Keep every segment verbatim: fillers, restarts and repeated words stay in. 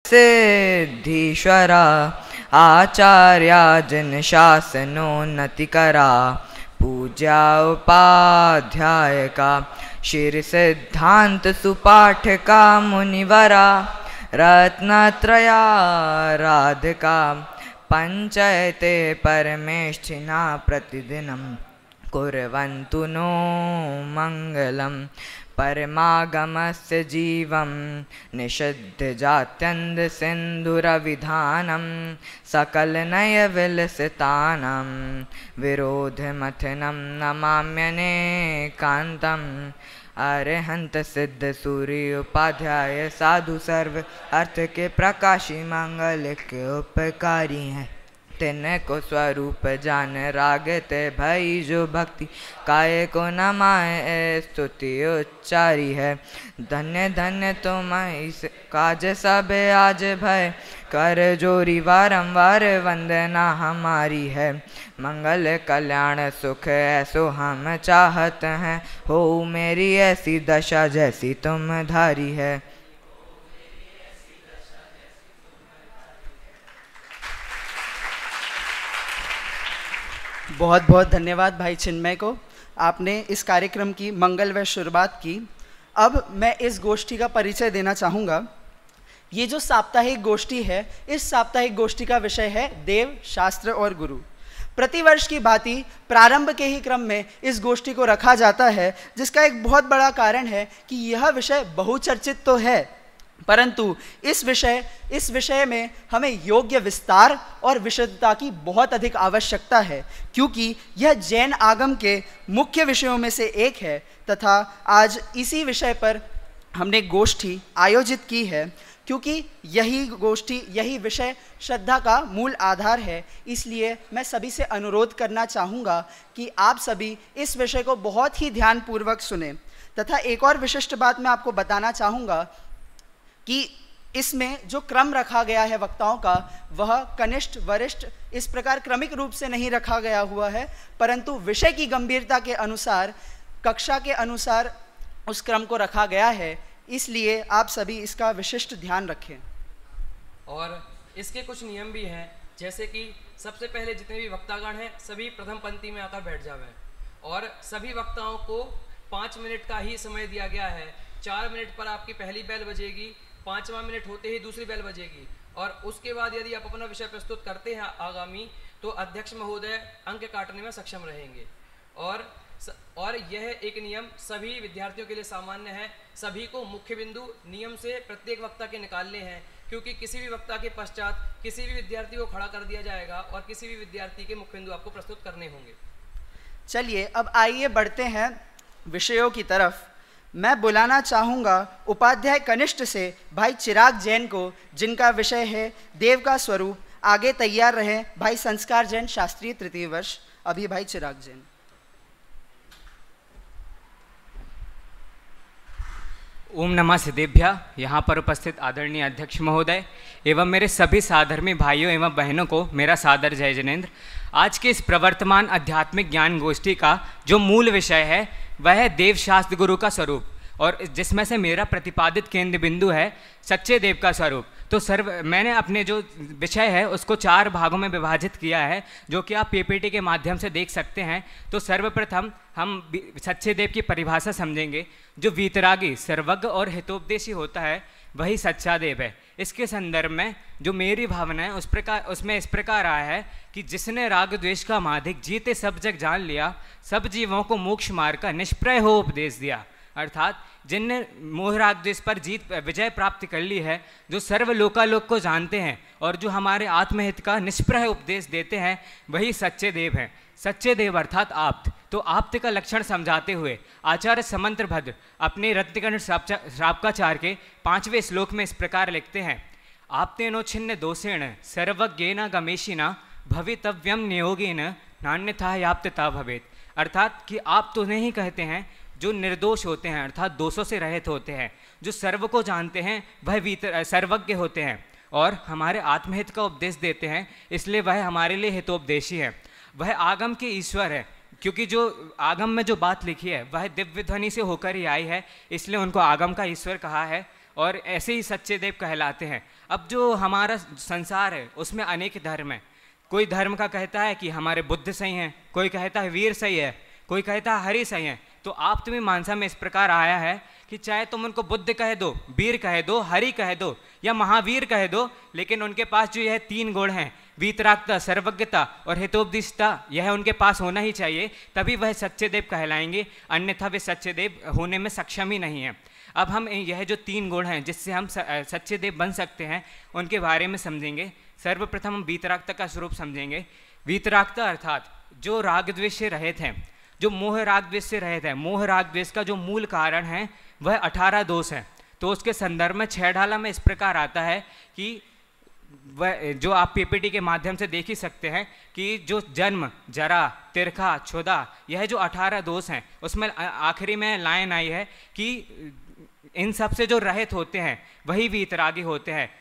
सिद्धीश्वरा आचार्या जिन शासनोन्नति करा पूज्या उपाध्याय का शिर सिद्धांत सुपाठ का मुनिवरा रत्नत्रया राधिका पंचयते परमेष्ठिना प्रतिदिनं कुर्वन्तु नो मंगलम परमागमस्य जीवं निषिद्धजात्यन्त सिन्धुरविधानं सकलनयविलसितानां विरोधमथनं नमाम्यनेकान्तम् अरहंत सिद्ध सूर्य उपाध्याय साधु सर्व अर्थ के प्रकाशी मंगल के उपकारी हैं तिनको स्वरूप जान रागते भई जो भक्ति काय को नमाए स्तुति उच्चारी है धन्य धन्य तुम इस काज सब आज भय कर जोरी वारंवार वंदना हमारी है मंगल कल्याण सुख ऐसो हम चाहत हैं हो मेरी ऐसी दशा जैसी तुम धारी है। बहुत बहुत धन्यवाद भाई चिन्मय को, आपने इस कार्यक्रम की मंगलमय शुरुआत की। अब मैं इस गोष्ठी का परिचय देना चाहूँगा। ये जो साप्ताहिक गोष्ठी है, इस साप्ताहिक गोष्ठी का विषय है देव, शास्त्र और गुरु। प्रतिवर्ष की भांति प्रारंभ के ही क्रम में इस गोष्ठी को रखा जाता है, जिसका एक बहुत बड़ा कारण है कि यह विषय बहुचर्चित तो है, परंतु इस विषय इस विषय में हमें योग्य विस्तार और विशदता की बहुत अधिक आवश्यकता है, क्योंकि यह जैन आगम के मुख्य विषयों में से एक है तथा आज इसी विषय पर हमने गोष्ठी आयोजित की है, क्योंकि यही गोष्ठी यही विषय श्रद्धा का मूल आधार है। इसलिए मैं सभी से अनुरोध करना चाहूँगा कि आप सभी इस विषय को बहुत ही ध्यानपूर्वक सुने। तथा एक और विशिष्ट बात मैं आपको बताना चाहूँगा कि इसमें जो क्रम रखा गया है वक्ताओं का, वह कनिष्ठ वरिष्ठ इस प्रकार क्रमिक रूप से नहीं रखा गया हुआ है, परंतु विषय की गंभीरता के अनुसार, कक्षा के अनुसार उस क्रम को रखा गया है। इसलिए आप सभी इसका विशिष्ट ध्यान रखें। और इसके कुछ नियम भी हैं, जैसे कि सबसे पहले जितने भी वक्तागण हैं सभी प्रथम पंक्ति में आकर बैठ जावें और सभी वक्ताओं को पाँच मिनट का ही समय दिया गया है। चार मिनट पर आपकी पहली बेल बजेगी, पाँचवा मिनट होते ही दूसरी बेल बजेगी और उसके बाद यदि आप अपना विषय प्रस्तुत करते हैं आगामी, तो अध्यक्ष महोदय अंक काटने में सक्षम रहेंगे। और और यह एक नियम सभी विद्यार्थियों के लिए सामान्य है। सभी को मुख्य बिंदु नियम से प्रत्येक वक्ता के निकालने हैं, क्योंकि किसी भी वक्ता के पश्चात किसी भी विद्यार्थी को खड़ा कर दिया जाएगा और किसी भी विद्यार्थी के मुख्य बिंदु आपको प्रस्तुत करने होंगे। चलिए अब आइए बढ़ते हैं विषयों की तरफ। मैं बुलाना चाहूँगा उपाध्याय कनिष्ठ से भाई चिराग जैन को, जिनका विषय है देव का स्वरूप। आगे तैयार रहें भाई संस्कार जैन, शास्त्रीय तृतीय वर्ष। अभी भाई चिराग जैन। ओम नमः सिद्धेभ्यः। यहाँ पर उपस्थित आदरणीय अध्यक्ष महोदय एवं मेरे सभी साधर्मी भाइयों एवं बहनों को मेरा सादर जय जिनेन्द्र। आज के इस प्रवर्तमान आध्यात्मिक ज्ञान गोष्ठी का जो मूल विषय है वह है देव शास्त्र गुरु का स्वरूप, और जिसमें से मेरा प्रतिपादित केंद्र बिंदु है सच्चे देव का स्वरूप। तो सर्व मैंने अपने जो विषय है उसको चार भागों में विभाजित किया है, जो कि आप पीपीटी के माध्यम से देख सकते हैं। तो सर्वप्रथम हम सच्चे देव की परिभाषा समझेंगे। जो वीतरागी, सर्वज्ञ और हितोपदेशी होता है वही सच्चा देव है। इसके संदर्भ में जो मेरी भावना है उस प्रकार उसमें इस प्रकार आया है कि जिसने राग द्वेष का माधिक जीते सब जग जान लिया, सब जीवों को मोक्ष मार्ग का निष्प्रय हो उपदेश दिया। अर्थात जिनने मोह राग द्वेष पर जीत विजय प्राप्त कर ली है, जो सर्व लोकालोक को जानते हैं और जो हमारे आत्महित का निष्प्रय उपदेश देते हैं, वही सच्चे देव हैं। सच्चे देव अर्थात आप्त। तो आप्त का लक्षण समझाते हुए आचार्य समंत्र भद्र अपने रत्नकर्ण श्रावकाचार के पांचवें श्लोक में इस प्रकार लिखते हैं, आप्तेनो छिन्न दोषेण सर्वज्ञेन गमेशिना भवितव्यम नियोगेन नान्यथा याप्तता भवेत। अर्थात कि आप तो नहीं कहते हैं जो निर्दोष होते हैं, अर्थात दोषों से रहित होते हैं, जो सर्व को जानते हैं, वह वीतर सर्वज्ञ होते हैं और हमारे आत्महित का उपदेश देते हैं, इसलिए वह हमारे लिए हितोपदेशी है। वह आगम के ईश्वर है, क्योंकि जो आगम में जो बात लिखी है वह दिव्य ध्वनि से होकर ही आई है, इसलिए उनको आगम का ईश्वर कहा है और ऐसे ही सच्चे देव कहलाते हैं। अब जो हमारा संसार है उसमें अनेक धर्म है। कोई धर्म का कहता है कि हमारे बुद्ध सही हैं, कोई कहता है वीर सही है, कोई कहता है हरि सही है। तो आप तुम्हें मानसा में इस प्रकार आया है कि चाहे तुम उनको बुद्ध कह दो, वीर कह दो, हरि कह दो या महावीर कह दो, लेकिन उनके पास जो यह तीन गुण हैं, वीतरागता, सर्वज्ञता और हितोपदिष्टता, यह उनके पास होना ही चाहिए, तभी वह सच्चे देव कहलाएंगे, अन्यथा वे सच्चे देव होने में सक्षम ही नहीं है। अब हम यह जो तीन गुण हैं जिससे हम सच्चे देव बन सकते हैं उनके बारे में समझेंगे। सर्वप्रथम हम वीतरागता का स्वरूप समझेंगे। वीतरागता अर्थात जो राग द्वेष से रहित हैं, जो मोह राग द्वेष से रहित है। मोह राग द्वेष का जो मूल कारण है वह अठारह दोष है। तो उसके संदर्भ में छह ढाला में इस प्रकार आता है कि वह जो आप पीपीटी के माध्यम से देख ही सकते हैं कि जो जन्म, जरा, तिरखा, क्षुधा, यह जो अठारह दोष हैं उसमें आखिरी में लाइन आई है कि इन सब से जो रहित होते हैं वही वीतरागी होते हैं।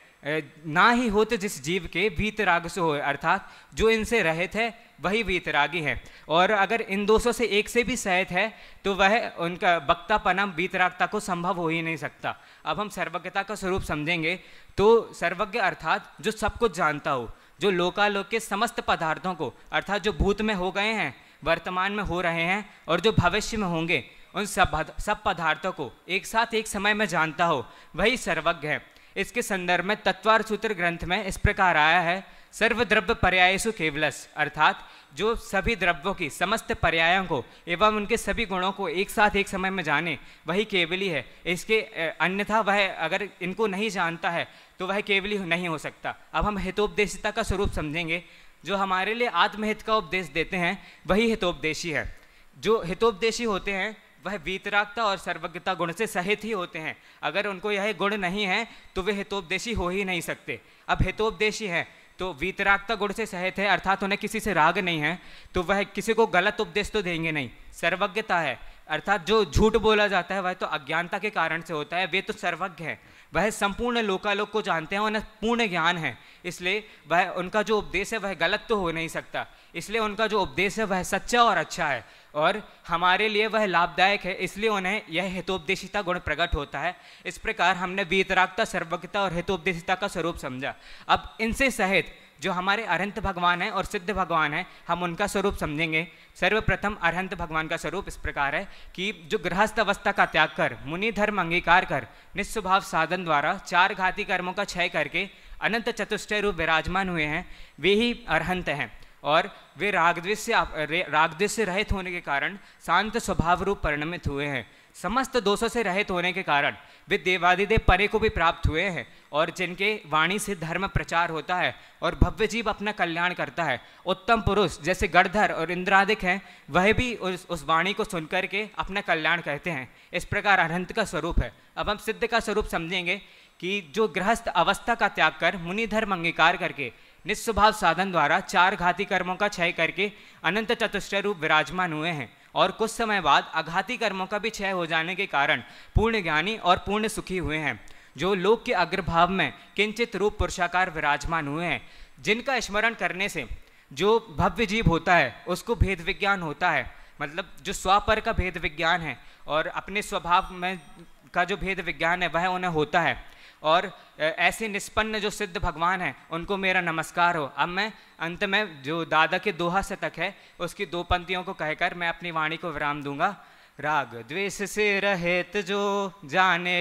ना ही होते जिस जीव के वीतराग से हो, अर्थात जो इनसे रहित है वही वीतरागी है। और अगर इन दोषों से एक से भी सहित है तो वह उनका वक्तापना वीतरागता को संभव हो ही नहीं सकता। अब हम सर्वज्ञता का स्वरूप समझेंगे। तो सर्वज्ञ अर्थात जो सब कुछ जानता हो, जो लोकालोक के समस्त पदार्थों को, अर्थात जो भूत में हो गए हैं, वर्तमान में हो रहे हैं और जो भविष्य में होंगे, उन सब सब पदार्थों को एक साथ एक समय में जानता हो, वही सर्वज्ञ है। इसके संदर्भ में तत्वार सूत्र ग्रंथ में इस प्रकार आया है, सर्वद्रव्य पर्यायसु केवलस, अर्थात जो सभी द्रव्यों की समस्त पर्यायों को एवं उनके सभी गुणों को एक साथ एक समय में जाने वही केवली है। इसके अन्यथा वह अगर इनको नहीं जानता है तो वह केवली नहीं हो सकता। अब हम हितोपदेशिता का स्वरूप समझेंगे। जो हमारे लिए आत्महित का उपदेश देते हैं वही हितोपदेशी है। जो हितोपदेशी होते हैं वह वीतरागता और सर्वज्ञता गुण से सहित ही होते हैं। अगर उनको यह गुण नहीं है तो वे हितोपदेशी हो ही नहीं सकते। अब हितोपदेशी है तो वीतरागता गुण से सहित है, अर्थात उन्हें किसी से राग नहीं है, तो वह किसी को गलत उपदेश तो देंगे नहीं। सर्वज्ञता है अर्थात जो झूठ बोला जाता है वह तो अज्ञानता के कारण से होता है, वे तो सर्वज्ञ है, वह संपूर्ण लोकालोक को जानते हैं, उन्हें पूर्ण ज्ञान है, इसलिए वह उनका जो उपदेश है वह गलत तो हो नहीं सकता। इसलिए उनका जो उपदेश है वह सच्चा और अच्छा है और हमारे लिए वह लाभदायक है, इसलिए उन्हें यह हितोपदेशिता गुण प्रकट होता है। इस प्रकार हमने वीतरागता, सर्वज्ञता और हितोपदेशिता का स्वरूप समझा। अब इनसे सहित जो हमारे अरहंत भगवान हैं और सिद्ध भगवान हैं, हम उनका स्वरूप समझेंगे। सर्वप्रथम अरहंत भगवान का स्वरूप इस प्रकार है कि जो गृहस्थ अवस्था का त्याग कर, मुनि धर्म अंगीकार कर, निस्वभाव साधन द्वारा चार घाती कर्मों का क्षय करके अनंत चतुष्टय रूप विराजमान हुए हैं, वे ही अरहंत हैं। और वे रागद्वेष से रागद्वेष से रहित होने के कारण शांत स्वभाव रूप परिणमित हुए हैं। समस्त दोषों से रहित होने के कारण वे देवादिदेव परे को भी प्राप्त हुए हैं और जिनके वाणी से धर्म प्रचार होता है और भव्य जीव अपना कल्याण करता है। उत्तम पुरुष जैसे गणधर और इंद्रादिक हैं, वह भी उस उस वाणी को सुनकर के अपना कल्याण कहते हैं। इस प्रकार अरहंत का स्वरूप है। अब हम सिद्ध का स्वरूप समझेंगे कि जो गृहस्थ अवस्था का त्याग कर, मुनि धर्म अंगीकार करके, निस्वभाव साधन द्वारा चार घाती कर्मों का क्षय करके अनंत चतुष्टय रूप विराजमान हुए हैं और कुछ समय बाद अघाती कर्मों का भी क्षय हो जाने के कारण पूर्ण ज्ञानी और पूर्ण सुखी हुए हैं। जो लोक के अग्रभाव में किंचित रूप पुरुषाकार विराजमान हुए हैं, जिनका स्मरण करने से जो भव्य जीव होता है उसको भेद विज्ञान होता है, मतलब जो स्वापर का भेद विज्ञान है और अपने स्वभाव में का जो भेद विज्ञान है वह उन्हें होता है। और ऐसे निष्पन्न जो सिद्ध भगवान हैं उनको मेरा नमस्कार हो। अब मैं अंत में जो दादा के दोहा शतक है उसकी दो पंक्तियों को कहकर मैं अपनी वाणी को विराम दूंगा। राग द्वेष से रहित जो जाने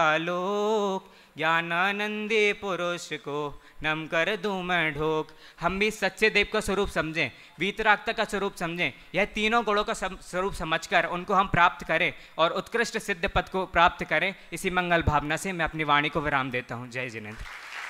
लोकालोक, ज्ञानानंदी पुरुष को नम कर दूं मैं ढोक। हम भी सच्चे देव का स्वरूप समझें, वीतरागता का स्वरूप समझें, यह तीनों गुणों का स्वरूप समझकर उनको हम प्राप्त करें और उत्कृष्ट सिद्ध पद को प्राप्त करें। इसी मंगल भावना से मैं अपनी वाणी को विराम देता हूँ। जय जिनेंद्र।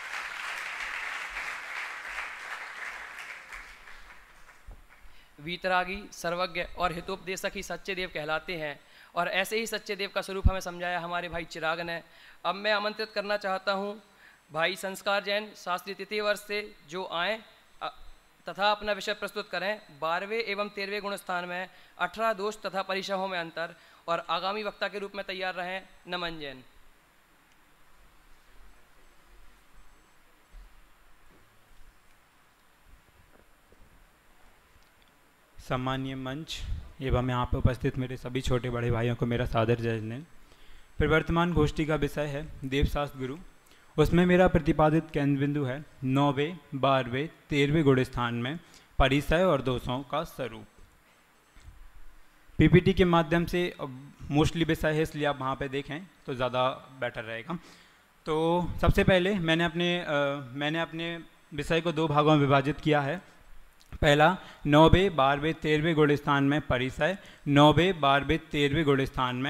वीतरागी, सर्वज्ञ और हितोपदेशक ही सच्चे देव कहलाते हैं और ऐसे ही सच्चे देव का स्वरूप हमें समझाया हमारे भाई चिराग ने। अब मैं आमंत्रित करना चाहता हूँ भाई संस्कार जैन शास्त्रीय तृतीय वर्ष से जो आएँ तथा अपना विषय प्रस्तुत करें। बारहवें एवं तेरहवें गुण स्थान में अठारह दोष तथा परिशहों में अंतर और आगामी वक्ता के रूप में तैयार रहें। नमन जैन। सम्मानीय मंच एवं यहाँ पर उपस्थित मेरे सभी छोटे बड़े भाइयों को मेरा सादर जय जिनेंद्र। प्रवर्तमान गोष्ठी का विषय है देवशास्त्र गुरु उसमें मेरा प्रतिपादित केंद्र बिंदु है नौवें बारहवें तेरहवें गुण स्थान में परिसय और दोषों का स्वरूप। पीपीटी के माध्यम से मोस्टली विषय है, इसलिए आप वहाँ पे देखें तो ज़्यादा बेटर रहेगा। तो सबसे पहले मैंने अपने आ, मैंने अपने विषय को दो भागों में विभाजित किया है। पहला नौवें बारहवें तेरहवें गुण स्थान में परिसय, नौवें बारहवें तेरहवें गुण स्थान में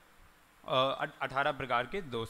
अठारह प्रकार के दोष।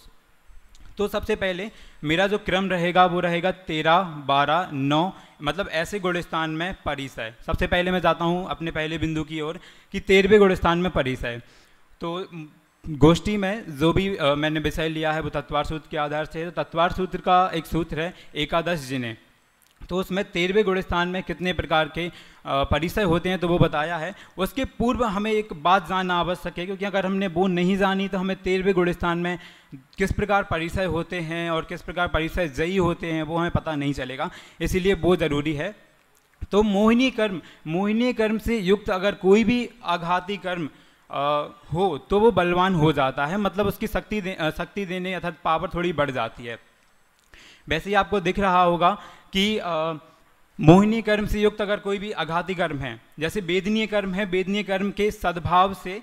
तो सबसे पहले मेरा जो क्रम रहेगा वो रहेगा तेरह बारह नौ, मतलब ऐसे गुण स्थान में परिसय। सबसे पहले मैं जाता हूँ अपने पहले बिंदु की ओर कि तेरहवें गुण स्थान में परिसय। तो गोष्ठी में जो भी आ, मैंने विषय लिया है वो तत्वार सूत्र के आधार से है। तो तत्वार सूत्र का एक सूत्र है एकादश जिने, तो उसमें तेरहवें गुण स्थान में कितने प्रकार के परिसय होते हैं तो वो बताया है। उसके पूर्व हमें एक बात जानना आवश्यक है, क्योंकि अगर हमने वो नहीं जानी तो हमें तेरहवें गुण स्थान में किस प्रकार परिसय होते हैं और किस प्रकार परिसय जयी होते हैं वो हमें पता नहीं चलेगा, इसीलिए वो ज़रूरी है। तो मोहिनी कर्म, मोहिनी कर्म से युक्त अगर कोई भी आघाती कर्म आ, हो तो वो बलवान हो जाता है, मतलब उसकी शक्ति दे, शक्ति देने अर्थात पावर थोड़ी बढ़ जाती है। वैसे ही आपको दिख रहा होगा कि आ, मोहिनी कर्म से युक्त अगर कोई भी आघाती कर्म है, जैसे वेदनीय कर्म है, वेदनीय कर्म के सद्भाव से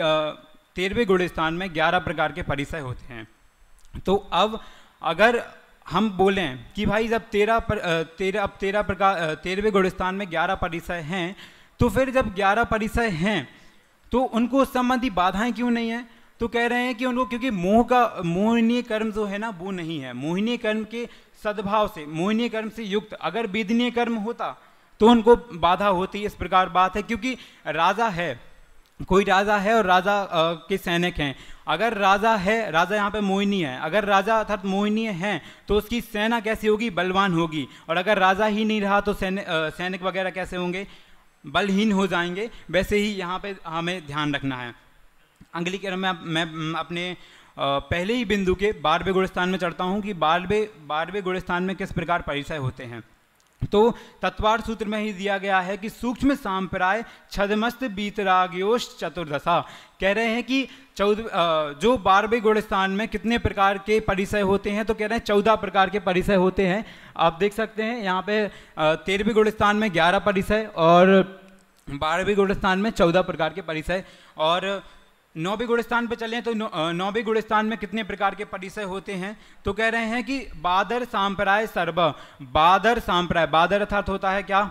तेरहवें गुण स्थान में ग्यारह प्रकार के परिसय होते हैं। तो अब अगर हम बोलें कि भाई जब तेरह पर तेरह अब तेरह प्रकार तेरहवें गुण स्थान में ग्यारह परिसय हैं, तो फिर जब ग्यारह परिसय हैं तो उनको उस संबंधी बाधाएं क्यों नहीं है? तो कह रहे हैं कि उनको क्योंकि मोह का मोहिनी कर्म जो है ना वो नहीं है। मोहिनी कर्म के सद्भाव से, मोहिनी कर्म से युक्त अगर वेदनीय कर्म होता तो उनको बाधा होती। इस प्रकार बात है, क्योंकि राजा है, कोई राजा है और राजा के सैनिक हैं। अगर राजा है, राजा यहाँ पे मोहिनी है, अगर राजा अर्थात मोहिनी है तो उसकी सेना कैसी होगी? बलवान होगी। और अगर राजा ही नहीं रहा तो सैनिक सैनिक वगैरह कैसे होंगे? बलहीन हो जाएंगे। वैसे ही यहाँ पे हमें ध्यान रखना है। अगली क्रम में मैं अपने पहले ही बिंदु के बारहवें गुण स्थान में चढ़ता हूँ कि बारहवें बारहवें गुण स्थान में किस प्रकार परिसय होते हैं। तो तत्वार सूत्र में ही दिया गया है कि सूक्ष्म सांप्राय छदमस्त बीतराग्योश चतुर्दशा। कह रहे हैं कि चौदह जो बारहवें गुण स्थान में कितने प्रकार के परिसय होते हैं, तो कह रहे हैं चौदह प्रकार के परिसय होते हैं। आप देख सकते हैं यहाँ पे तेरहवें गुण स्थान में ग्यारह परिसय और बारहवें गुण स्थान में चौदह प्रकार के परिसय। और नौवें गुण स्थान पर चलें तो नौवें गुण स्थान में कितने प्रकार के परिसय होते हैं, तो कह रहे हैं कि बादर सांप्राय सर्व। बादर सांप्राय, बादर अर्थात होता है क्या?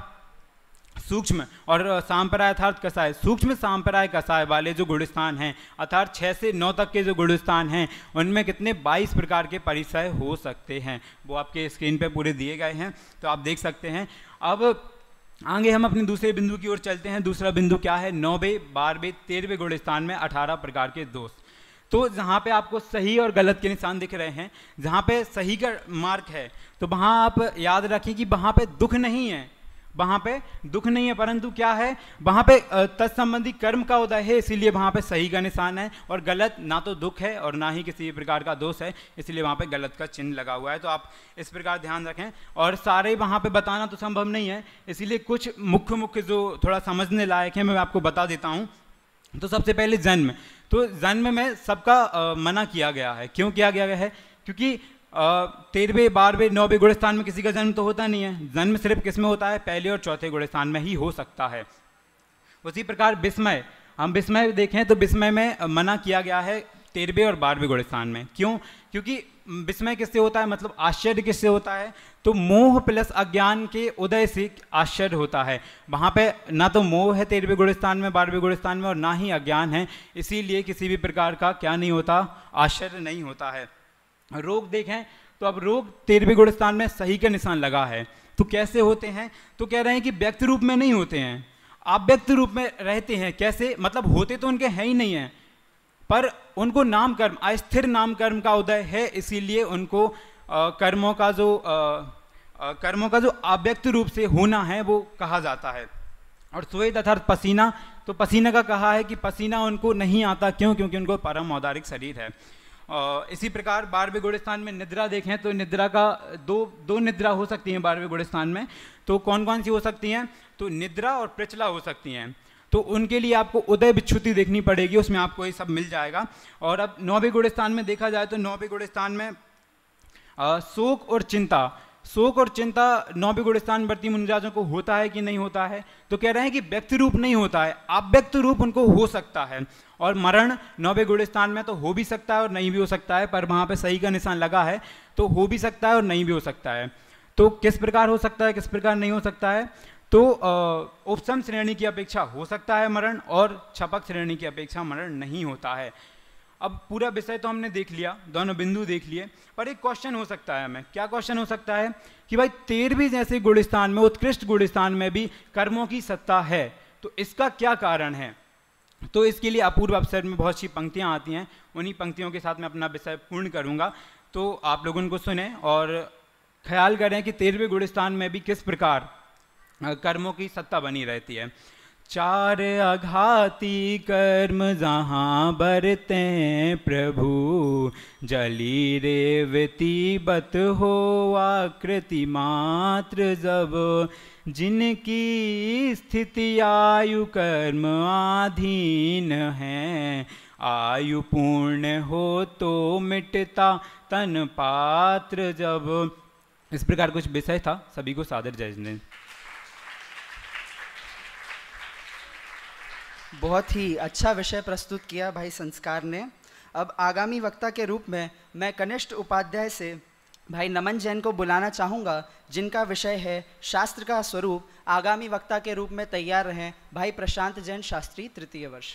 सूक्ष्म, और सांप्राय अर्थात कसाय। सूक्ष्म सांप्राय कसाय वाले जो गुण स्थान हैं अर्थात छः से नौ तक के जो गुण स्थान हैं उनमें कितने बाईस प्रकार के परिसय हो सकते हैं। वो आपके स्क्रीन पे पूरे दिए गए हैं, तो आप देख सकते हैं। अब आगे हम अपने दूसरे बिंदु की ओर चलते हैं। दूसरा बिंदु क्या है? नौवें बारहवें तेरहवें गुण स्थान में अठारह प्रकार के दोष। तो जहाँ पे आपको सही और गलत के निशान दिख रहे हैं, जहाँ पे सही का मार्क है तो वहाँ आप याद रखें कि वहाँ पे दुख नहीं है, वहाँ पे दुख नहीं है, परंतु क्या है? वहाँ पे तत्संबंधी कर्म का उदय है, इसीलिए वहाँ पे सही का निशान है। और गलत ना तो दुख है और ना ही किसी प्रकार का दोष है, इसलिए वहाँ पे गलत का चिन्ह लगा हुआ है। तो आप इस प्रकार ध्यान रखें। और सारे वहाँ पे बताना तो संभव नहीं है, इसीलिए कुछ मुख्य मुख्य जो थोड़ा समझने लायक है मैं आपको बता देता हूँ। तो सबसे पहले जन्म। तो जन्म में सबका मना किया गया है। क्यों किया गया है? क्योंकि तेरहवें बारहवें नौवें गुण स्थान में किसी का जन्म तो होता नहीं है। जन्म सिर्फ किस में होता है? पहले और चौथे गुण स्थान में ही हो सकता है। उसी प्रकार विस्मय, हम विस्मय देखें तो विस्मय में मना किया गया है तेरहवें और बारहवें गुण स्थान में। क्यों? क्योंकि विस्मय किससे होता है, मतलब आश्चर्य किससे होता है? तो मोह प्लस अज्ञान के उदय से आश्चर्य होता है। वहाँ पे ना तो मोह है तेरहवें गुण स्थान में, बारहवें गुण स्थान में, और ना ही अज्ञान है, इसीलिए किसी भी प्रकार का क्या नहीं होता? आश्चर्य नहीं होता है। रोग देखें तो अब रोग तेरहवें गुण स्थान में सही का निशान लगा है। तो कैसे होते हैं? तो कह रहे हैं कि व्यक्त रूप में नहीं होते हैं, आप व्यक्त रूप में रहते हैं। कैसे? मतलब होते तो उनके हैं ही नहीं है, पर उनको नाम कर्म, अस्थिर नाम कर्म का उदय है, इसीलिए उनको आ, कर्मों का जो आ, आ, कर्मों का जो अव्यक्त रूप से होना है वो कहा जाता है। और स्वेद अर्थात पसीना, तो पसीना का कहा है कि पसीना उनको नहीं आता। क्यों? क्योंकि उनको परम औदारिक शरीर है। Uh, इसी प्रकार बारहवें गुण स्थान में निद्रा देखें तो निद्रा का दो दो निद्रा हो सकती हैं बारहवें गुण स्थान में। तो कौन कौन सी हो सकती हैं? तो निद्रा और प्रचला हो सकती हैं। तो उनके लिए आपको उदय विच्छुति देखनी पड़ेगी, उसमें आपको ये सब मिल जाएगा। और अब नौवें गुण स्थान में देखा जाए तो नौवें गुण स्थान में अ, शोक और चिंता, शोक और चिंता नौवे गुण स्थान वर्ती मुनिराजों को होता है कि नहीं होता है? तो कह रहे हैं कि व्यक्ति रूप नहीं होता है, अव्यक्त रूप उनको हो सकता है। और मरण नौवे गुण स्थान में तो हो भी सकता है और नहीं भी हो सकता है, पर वहाँ पे सही का निशान लगा है तो हो भी सकता है और नहीं भी हो सकता है। तो किस प्रकार हो सकता है, किस प्रकार नहीं हो सकता है? तो उपसम श्रेणी की अपेक्षा हो सकता है मरण, और छपक श्रेणी की अपेक्षा मरण नहीं होता है। अब पूरा विषय तो हमने देख लिया, दोनों बिंदु देख लिए, पर एक क्वेश्चन हो सकता है हमें। क्या क्वेश्चन हो सकता है कि भाई तेरहवीं जैसे गुण स्थान में, उत्कृष्ट गुण स्थान में भी कर्मों की सत्ता है, तो इसका क्या कारण है? तो इसके लिए अपूर्व अवसर में बहुत सी पंक्तियां आती हैं, उन्हीं पंक्तियों के साथ मैं अपना विषय पूर्ण करूंगा। तो आप लोग उनको सुने और ख्याल करें कि तेरहवें गुण स्थान में भी किस प्रकार कर्मों की सत्ता बनी रहती है। चार अघाती कर्म जहाँ बरते प्रभु, जली रेवती बत हो आकृति मात्र जब, जिनकी स्थिति आयु कर्म आधीन है, आयु पूर्ण हो तो मिटता तन पात्र जब। इस प्रकार कुछ विषय था। सभी को सादर जय जिनेंद्र। बहुत ही अच्छा विषय प्रस्तुत किया भाई संस्कार ने। अब आगामी वक्ता के रूप में मैं कनिष्ठ उपाध्याय से भाई नमन जैन को बुलाना चाहूँगा, जिनका विषय है शास्त्र का स्वरूप। आगामी वक्ता के रूप में तैयार रहें भाई प्रशांत जैन शास्त्री, तृतीय वर्ष।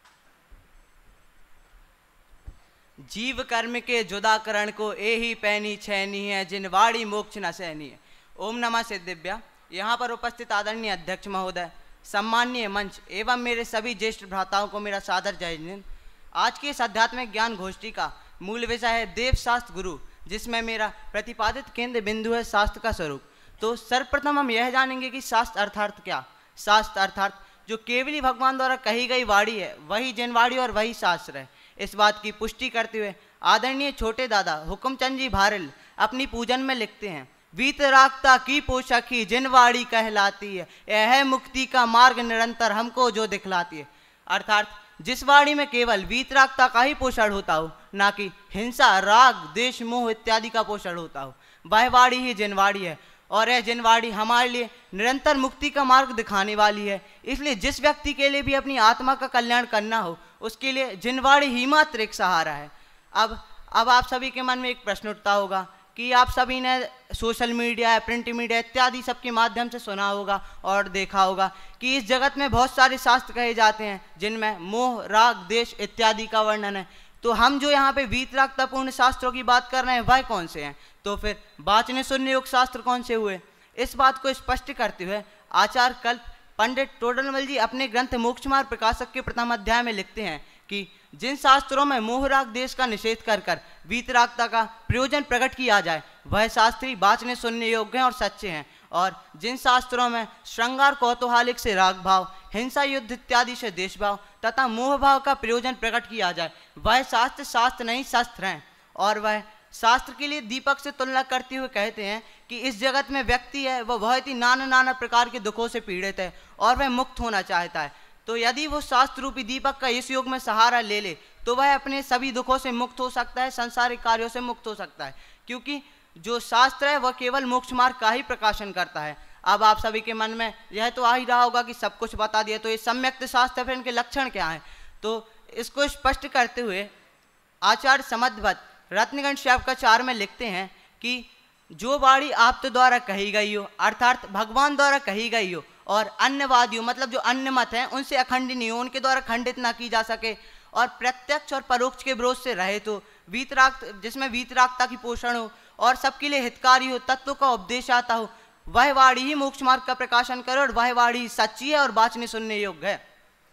जीव कर्म के जुदाकरण को ए ही पैनी छैनी है, जिन वाणी मोक्ष न सहनी है। ओम नमः सिद्धिभ्या। यहाँ पर उपस्थित आदरणीय अध्यक्ष महोदय, सम्माननीय मंच एवं मेरे सभी ज्येष्ठ भ्राताओं को मेरा सादर जय जिनेंद्र। आज की इस आध्यात्मिक ज्ञान गोष्ठी का मूल विषय है देव शास्त्र गुरु, जिसमें मेरा प्रतिपादित केंद्र बिंदु है शास्त्र का स्वरूप। तो सर्वप्रथम हम यह जानेंगे कि शास्त्र अर्थात क्या। शास्त्र अर्थात जो केवली भगवान द्वारा कही गई वाणी है, वही जनवाणी और वही शास्त्र है। इस बात की पुष्टि करते हुए आदरणीय छोटे दादा हुकुमचंद जी भारिल अपनी पूजन में लिखते हैं, वीतरागता की पोषकी जिनवाड़ी कहलाती है, यह है मुक्ति का मार्ग निरंतर हमको जो दिखलाती है। अर्थात जिस वाणी में केवल वीतरागता का ही पोषण होता हो, ना कि हिंसा, राग, देश, मोह इत्यादि का पोषण होता हो, वह वाणी ही जिनवाड़ी है। और यह जिनवाड़ी हमारे लिए निरंतर मुक्ति का मार्ग दिखाने वाली है। इसलिए जिस व्यक्ति के लिए भी अपनी आत्मा का कल्याण करना हो, उसके लिए जिनवाड़ी ही मात्र एक सहारा है। अब अब आप सभी के मन में एक प्रश्न उठता होगा कि आप सभी ने सोशल मीडिया, प्रिंट मीडिया इत्यादि सबके माध्यम से सुना होगा और देखा होगा कि इस जगत में बहुत सारे शास्त्र कहे जाते हैं, जिनमें मोह, राग, देश इत्यादि का वर्णन है। तो हम जो यहाँ पे वीतरागतापूर्ण शास्त्रों की बात कर रहे हैं, वह कौन से हैं? तो फिर वाचने सुनने योग्य शास्त्र कौन से हुए? इस बात को स्पष्ट करते हुए आचार्य कल्प पंडित टोडरमल जी अपने ग्रंथ मोक्षमार्ग प्रकाशक के प्रथम अध्याय में लिखते हैं कि जिन शास्त्रों में मोह, राग, देश का निषेध कर कर वीतरागता का प्रयोजन प्रकट किया जाए, वह शास्त्री वाचने सुनने योग्य हैं और सच्चे हैं। और जिन शास्त्रों में श्रृंगार कौतूहलिक से राग भाव, हिंसा, युद्ध इत्यादि से देश भाव तथा मोह भाव का प्रयोजन प्रकट किया जाए, वह शास्त्र शास्त्र नहीं शस्त्र हैं। और वह शास्त्र के लिए दीपक से तुलना करते हुए कहते हैं कि इस जगत में व्यक्ति है, वह बहुत ही नाना नाना प्रकार के दुखों से पीड़ित है और वह मुक्त होना चाहता है। तो यदि वो शास्त्र रूपी दीपक का इस युग में सहारा ले ले, तो वह अपने सभी दुखों से मुक्त हो सकता है, संसारिक कार्यों से मुक्त हो सकता है, क्योंकि जो शास्त्र है वह केवल मोक्ष मार्ग का ही प्रकाशन करता है। अब आप सभी के मन में यह तो आ ही रहा होगा कि सब कुछ बता दिया, तो ये सम्यक्त शास्त्र फिर इनके लक्षण क्या हैं? तो इसको स्पष्ट करते हुए आचार्य समद्भट्ट रत्नगण शैवकाचार्य में लिखते हैं कि जो वाणी आप द्वारा कही गई हो, अर्थात भगवान द्वारा कही गई हो, और अन्यवादियों मतलब जो अन्य मत हैं उनसे अखंडनीय हो, उनके द्वारा खंडित ना की जा सके, और प्रत्यक्ष और परोक्ष के विरोध से रहे, तो वीतराग जिसमें वीतरागता की पोषण हो और सबके लिए हितकारी हो, तत्व का उपदेश आता हो, वह वाणी ही मोक्ष मार्ग का प्रकाशन करे और वह वाणी सच्ची है और वाचने सुनने योग्य है।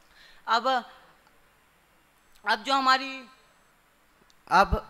अब अब जो हमारी अब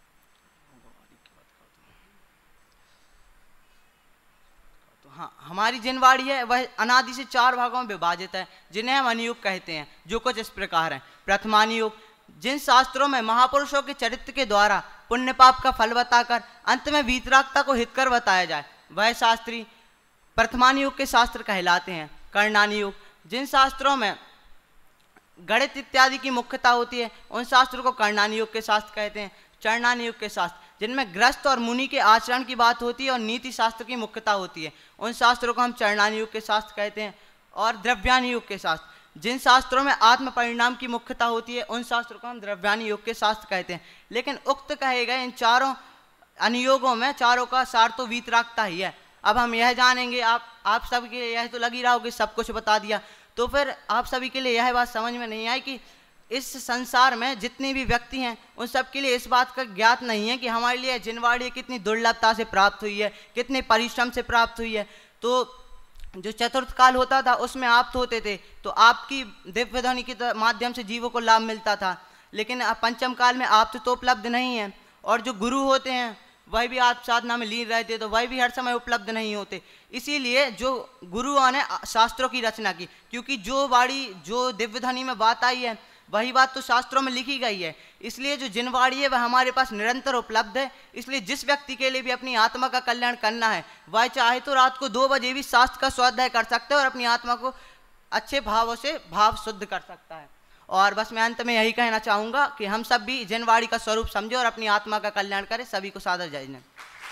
हाँ हमारी जिन वाणी है वह अनादि से चार भागों में विभाजित है, जिन्हें हम अनुयोग कहते हैं, जो कुछ इस प्रकार हैं। प्रथमानुयोग, जिन शास्त्रों में महापुरुषों के चरित्र के द्वारा पुण्य पाप का फल बताकर अंत में वीतरागता को हितकर बताया जाए, वह शास्त्री प्रथमानुयोग के शास्त्र कहलाते हैं। कर्णानुयोग, जिन शास्त्रों में गणित इत्यादि की मुख्यता होती है, उन शास्त्रों को कर्णानुयोग के शास्त्र कहते हैं। चरणानी युग के शास्त्र, जिनमें गृहस्थ और मुनि के आचरण की बात होती है और नीति शास्त्र की मुख्यता होती है, उन शास्त्रों को हम चरणानी युग के शास्त्र कहते हैं। और द्रव्यानी युग के शास्त्र, जिन शास्त्रों में आत्म परिणाम की मुख्यता होती है, उन शास्त्रों को हम द्रव्यानी युग के शास्त्र कहते हैं। लेकिन उक्त कहे गए इन चारों अनुयोगों में चारों का सार तो वीतरागता ही है। अब हम यह जानेंगे, आप आप सब के लिए यह तो लग ही रहा हो कि सब कुछ बता दिया, तो फिर आप सभी के लिए यह बात समझ में नहीं आई कि इस संसार में जितने भी व्यक्ति हैं उन सब के लिए इस बात का ज्ञात नहीं है कि हमारे लिए जिनवाड़ी कितनी दुर्लभता से प्राप्त हुई है, कितने परिश्रम से प्राप्त हुई है। तो जो चतुर्थ काल होता था उसमें आप होते थे, तो आपकी दिव्य ध्वनि के माध्यम से जीवों को लाभ मिलता था। लेकिन पंचम काल में आप तो उपलब्ध नहीं है, और जो गुरु होते हैं वह भी आप साधना में लीन रहते, तो वह भी हर समय उपलब्ध नहीं होते। इसीलिए जो गुरुओं ने शास्त्रों की रचना की, क्योंकि जो वाणी जो दिव्य ध्वनि में बात आई है वही बात तो शास्त्रों में लिखी गई है। इसलिए जो जिनवाड़ी है वह हमारे पास निरंतर उपलब्ध है। इसलिए जिस व्यक्ति के लिए भी अपनी आत्मा का कल्याण करना है, वह चाहे तो रात को दो बजे भी शास्त्र का स्वाध्याय कर सकता है और अपनी आत्मा को अच्छे भावों से भाव शुद्ध कर सकता है। और बस मैं अंत में यही कहना चाहूँगा कि हम सब भी जिनवाड़ी का स्वरूप समझे और अपनी आत्मा का कल्याण करें। सभी को सादर जय जय।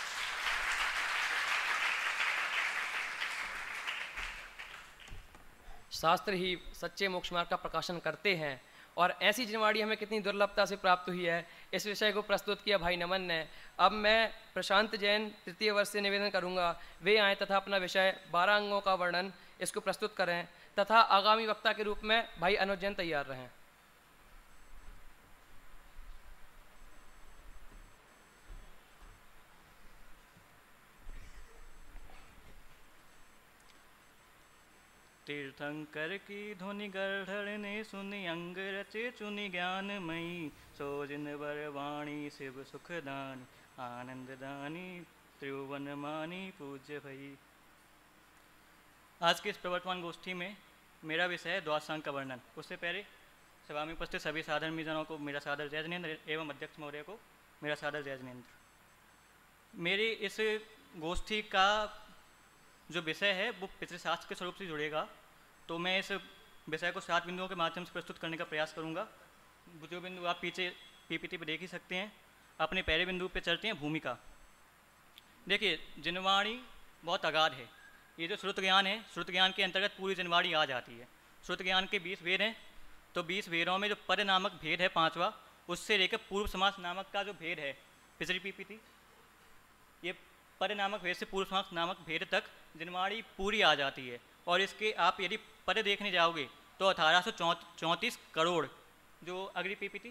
शास्त्र ही सच्चे मोक्ष मार्ग का प्रकाशन करते हैं, और ऐसी जिनवाड़ी हमें कितनी दुर्लभता से प्राप्त हुई है, इस विषय को प्रस्तुत किया भाई नमन ने। अब मैं प्रशांत जैन तृतीय वर्ष से निवेदन करूंगा वे आएँ तथा अपना विषय बारह अंगों का वर्णन इसको प्रस्तुत करें, तथा आगामी वक्ता के रूप में भाई अनुज जैन तैयार रहें। तीर्थंकर की ध्वनि गढ़ ने सुनी, अंग रचे चुनी ज्ञानमयी, सो जिन वर वाणी शिव सुखदानी, आनंद दानी त्रिभुवन मानी पूज्य भई। आज की इस प्रवर्तमान गोष्ठी में मेरा विषय है द्वादशांग का वर्णन। उससे पहले सभा में उपस्थित सभी साधर्मी जनों को मेरा सादर जय जनेन्द्र एवं अध्यक्ष महोदय को मेरा सादर जय जनेन्द्र। मेरी इस गोष्ठी का जो विषय है वो पितृशास्त्र के स्वरूप से जुड़ेगा, तो मैं इस विषय को सात बिंदुओं के माध्यम से प्रस्तुत करने का प्रयास करूंगा। जो बिंदु आप पीछे पीपीटी पे देख ही सकते हैं। अपने पहले बिंदु पे चलते हैं, भूमिका। देखिए, जिनवाणी बहुत अगाध है। ये जो श्रुत ज्ञान है, श्रुत ज्ञान के अंतर्गत पूरी जिनवाड़ी आ जाती है। श्रुत ज्ञान के बीस वेद हैं, तो बीस वेदों में जो पद नामक भेद है पांचवा, उससे लेकर पूर्व समास नामक का जो भेद है पिछली पीपीटी, ये पद नामक भेद से पूर्व समास नामक भेद तक जिनवाड़ी पूरी आ जाती है। और इसके आप यदि पद देखने जाओगे तो अठारह सौ चौंतीस करोड़ जो अगली पीपीटी,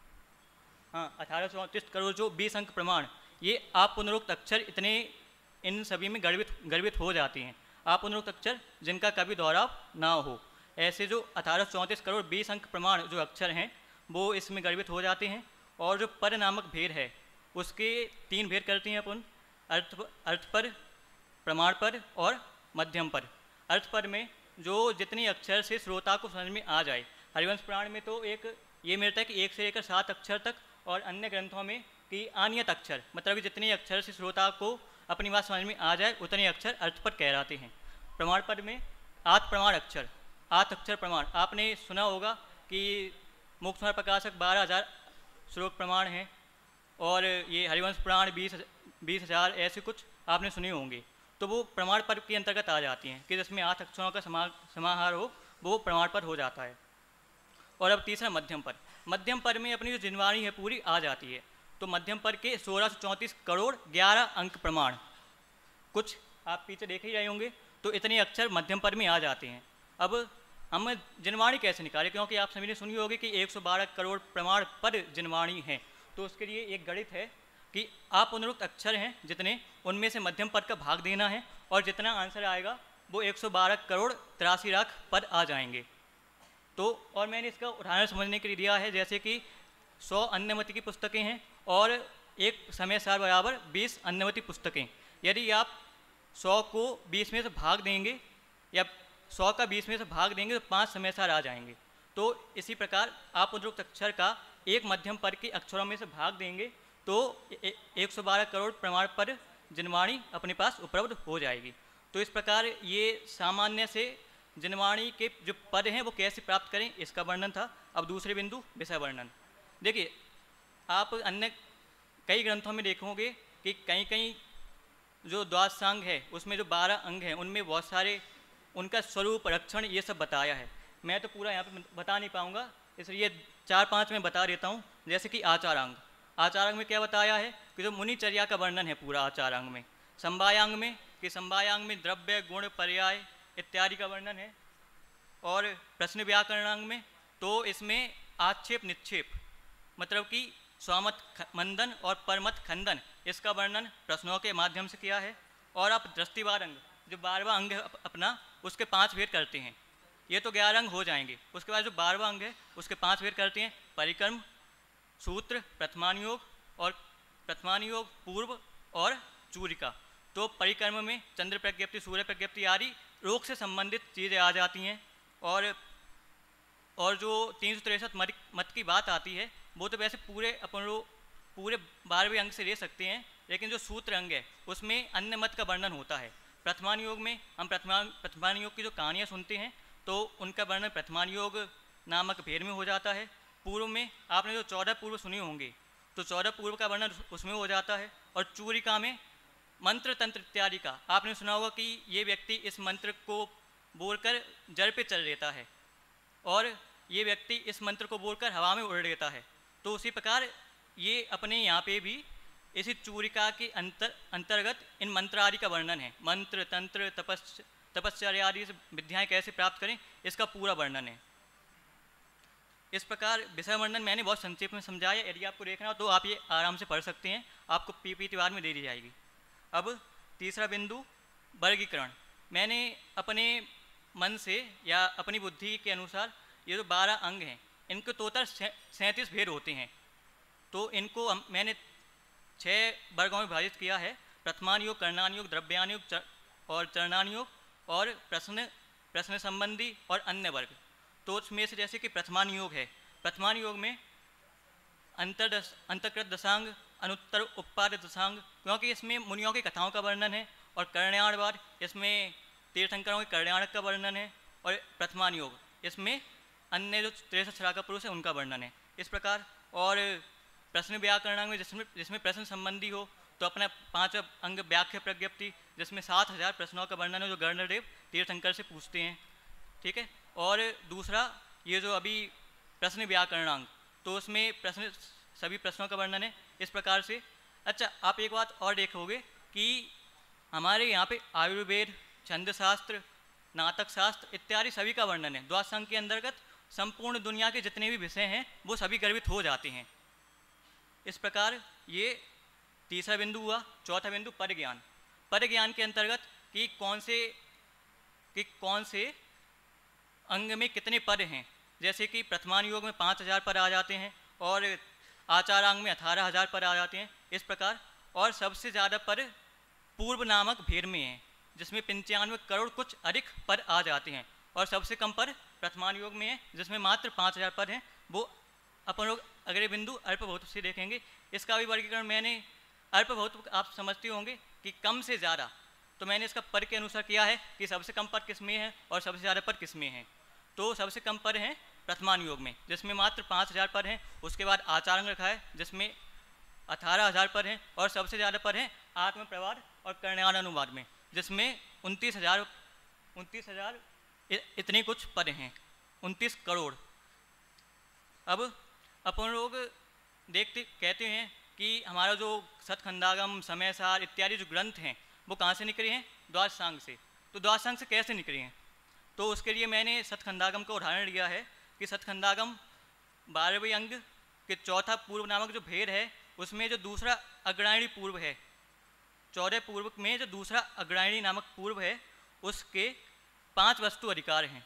हाँ अठारह सौ चौंतीस करोड़ जो बीस अंक प्रमाण, ये आप पुनरुक्त अक्षर इतने इन सभी में गर्वित गर्वित हो जाती हैं। आप पुनरुक्त अक्षर जिनका कभी दोहराव ना हो, ऐसे जो अठारह सौ चौंतीस करोड़ बीस अंक प्रमाण जो अक्षर हैं वो इसमें गर्वित हो जाते हैं। और जो पद नामक भेद है उसके तीन भेद करते हैं अपन, अर्थ अर्थ पर, प्रमाण पर और मध्यम पर। अर्थ पर में जो जितनी अक्षर से श्रोता को समझ में आ जाए, हरिवंश पुराण में तो एक ये मिलता है कि एक से लेकर सात अक्षर तक, और अन्य ग्रंथों में कि आनियत अक्षर, मतलब कि जितने अक्षर से श्रोता को अपनी बात समझ में आ जाए उतने अक्षर अर्थ पर कहलाते हैं। प्रमाण पद में आठ प्रमाण अक्षर, आठ अक्षर प्रमाण। आपने सुना होगा कि मोक्ष मार्ग प्रकाशक बारह हजार श्लोक प्रमाण हैं, और ये हरिवंश पुराण बीस बीस हजार ऐसे कुछ आपने सुने होंगे। तो वो प्रमाण पद के अंतर्गत आ जाती हैं कि जिसमें आठ अक्षरों का समा समाहार हो, वो प्रमाण पद हो जाता है। और अब तीसरा मध्यम पद। मध्यम पद में अपनी जो जिनवाणी है पूरी आ जाती है। तो मध्यम पद के सोलह सौ चौंतीस करोड़ ग्यारह अंक प्रमाण, कुछ आप पीछे देख ही रहे होंगे, तो इतने अक्षर मध्यम पद में आ जाते हैं। अब हम जिनवाणी कैसे निकालें, क्योंकि आप सभी ने सुनी होगी कि एक सौ बारह करोड़ प्रमाण पद जिनवाणी हैं। तो उसके लिए एक गणित है कि आप पुनरुक्त अक्षर हैं जितने, उनमें से मध्यम पद का भाग देना है, और जितना आंसर आएगा वो एक सौ बारह करोड़ तिरासी लाख पद आ जाएंगे। तो और मैंने इसका उदाहरण समझने के लिए दिया है, जैसे कि सौ अन्नमति की पुस्तकें हैं और एक समय सार बराबर बीस अन्नमति पुस्तकें। यदि आप सौ को बीस में से भाग देंगे या सौ का बीस में से भाग देंगे तो पाँच समय सार आ जाएंगे। तो इसी प्रकार आप उपरोक्त अक्षर का एक मध्यम पद के अक्षरों में से भाग देंगे तो एक सौ बारह करोड़ प्रमाण पद जिनवाणी अपने पास उपलब्ध हो जाएगी। तो इस प्रकार ये सामान्य से जिनवाणी के जो पद हैं वो कैसे प्राप्त करें इसका वर्णन था। अब दूसरे बिंदु विषय वर्णन। देखिए, आप अन्य कई ग्रंथों में देखोगे कि कहीं कहीं जो द्वादशांग है उसमें जो बारह अंग हैं उनमें बहुत सारे उनका स्वरूप रक्षण ये सब बताया है। मैं तो पूरा यहाँ पे बता नहीं पाऊँगा, इसलिए चार पांच में बता देता हूँ। जैसे कि आचारांग, आचारांग में क्या बताया है कि जो मुनिचर्या का वर्णन है पूरा आचारांग में। संवायांग में कि संवायांग में द्रव्य गुण पर्याय इत्यादि का वर्णन है। और प्रश्न व्याकरणांग में तो इसमें आक्षेप निक्षेप मतलब कि स्वामत मंदन और परमत खंडन इसका वर्णन प्रश्नों के माध्यम से किया है। और आप दृष्टिवार अंग जो बारहवां अंग है अपना उसके पांच भेद करते हैं। ये तो ग्यारह अंग हो जाएंगे, उसके बाद जो बारहवां अंग है उसके पांच भेद करते हैं। परिक्रम, सूत्र, प्रथमानुयोग और प्रथमानुयोग पूर्व और चूरिका। तो परिक्रम में चंद्र प्रज्ञप्ति सूर्य प्रज्ञप्ति आदि रोग से संबंधित चीज़ें आ जाती हैं। और और जो तीन सौ तिरसठ मत मत की बात आती है वो तो वैसे पूरे अपन लोग पूरे बारहवें अंग से ले सकते हैं, लेकिन जो सूत्र अंग है उसमें अन्य मत का वर्णन होता है। प्रथमानुयोग में हम प्रथमा प्रथमानुयोग की जो कहानियाँ सुनते हैं तो उनका वर्णन प्रथमानुयोग नामक भेद में हो जाता है। पूर्व में आपने जो चौदह पूर्व सुने होंगे तो चौदह पूर्व का वर्णन उसमें हो जाता है। और चूरिका में मंत्र तंत्र इत्यादि का आपने सुना होगा कि ये व्यक्ति इस मंत्र को बोलकर जड़ पे चल लेता है और ये व्यक्ति इस मंत्र को बोलकर हवा में उड़ लेता है। तो उसी प्रकार ये अपने यहाँ पे भी इसी चूरिका के अंतर अंतर्गत इन मंत्र आदि का वर्णन है। मंत्र तंत्र तपस् तपस्या आदि से विद्याएँ कैसे प्राप्त करें इसका पूरा वर्णन है। इस प्रकार विषय वर्णन मैंने बहुत संक्षेप में समझाया। यदि आपको देखना हो तो आप ये आराम से पढ़ सकते हैं, आपको पीपीटी बाद में दे दी जाएगी। अब तीसरा बिंदु वर्गीकरण। मैंने अपने मन से या अपनी बुद्धि के अनुसार ये जो बारह अंग हैं इनको टोटल सैंतीस भेद होते हैं। तो इनको हम मैंने छः वर्गों में विभाजित किया है। प्रथमानुयोग, कर्णानुयोग, द्रव्यानुयोग और चरणानुयोग और प्रश्न प्रश्न संबंधी और अन्य वर्ग। तो उसमें से जैसे कि प्रथमानुयोग है, प्रथमानुयोग में अंतरदश अंतर्कृत दशांग, अनुत्तर उपाद दशांग, क्योंकि इसमें मुनियों की कथाओं का वर्णन है। और कल्याणवाद इसमें तीर्थंकरों के कल्याण का वर्णन है। और प्रथमानुयोग इसमें अन्य जो तिरसठ श्राका पुरुष है उनका वर्णन है। इस प्रकार और प्रश्न व्याकरणांग में जिसमें जिसमें प्रश्न संबंधी हो तो अपना पांच अंग व्याख्या प्रज्ञप्ति जिसमें सात हजार प्रश्नों का वर्णन है जो गर्णदेव तीर्थंकर से पूछते हैं। ठीक है। और दूसरा ये जो अभी प्रश्न व्याकरणांग तो उसमें प्रश्न सभी प्रश्नों का वर्णन है इस प्रकार से। अच्छा, आप एक बात और देखोगे कि हमारे यहाँ पे आयुर्वेद, छंदशास्त्र, नाटक शास्त्र इत्यादि सभी का वर्णन है। द्वादशांग के अंतर्गत संपूर्ण दुनिया के जितने भी विषय हैं वो सभी गर्भित हो जाते हैं। इस प्रकार ये तीसरा बिंदु हुआ। चौथा बिंदु पद ज्ञान। पद ज्ञान के अंतर्गत कि कौन से कि कौन से अंग में कितने पद हैं। जैसे कि प्रथमानुयोग में पाँच हजार पद आ जाते हैं और आचारांग में अठारह हजार पद आ जाते हैं इस प्रकार। और सबसे ज़्यादा पद पूर्व नामक भेद में हैं जिसमें पंचानवे करोड़ कुछ अधिक पद आ जाते हैं। और सबसे कम पद प्रथमानुयोग में है जिसमें मात्र पाँच हजार पद हैं। वो अपन लोग अगले बिंदु अल्पभौत से देखेंगे। इसका भी वर्गीकरण मैंने अल्पभौत आप समझते होंगे कि कम से ज़्यादा, तो मैंने इसका पद के अनुसार किया है कि सबसे कम पद किस में है और सबसे ज़्यादा पद किस में है। तो सबसे कम पद हैं प्रथमानुयोग में जिसमें मात्र पाँच हजार पद हैं। उसके बाद आचारांग रखा है जिसमें अठारह हजार पद हैं। और सबसे ज़्यादा पद हैं आत्म प्रवाद और कल्याण अनुवाद में जिसमें उनतीस हजार उनतीस हजार इतने कुछ पद हैं, उनतीस करोड़। अब अपन लोग देखते कहते हैं कि हमारा जो सतखंडागम, समयसार इत्यादि जो ग्रंथ हैं वो कहाँ से निकले हैं? द्वादशांग से। तो द्वादशांग से कैसे निकले हैं? तो उसके लिए मैंने सतखंडागम का उदाहरण लिया है कि सतखंडागम बारहवें अंग के चौथा पूर्व नामक जो भेद है उसमें जो दूसरा अग्रायणी पूर्व है, चौदह पूर्व में जो दूसरा अग्रायणी नामक पूर्व है उसके पांच वस्तु अधिकार हैं।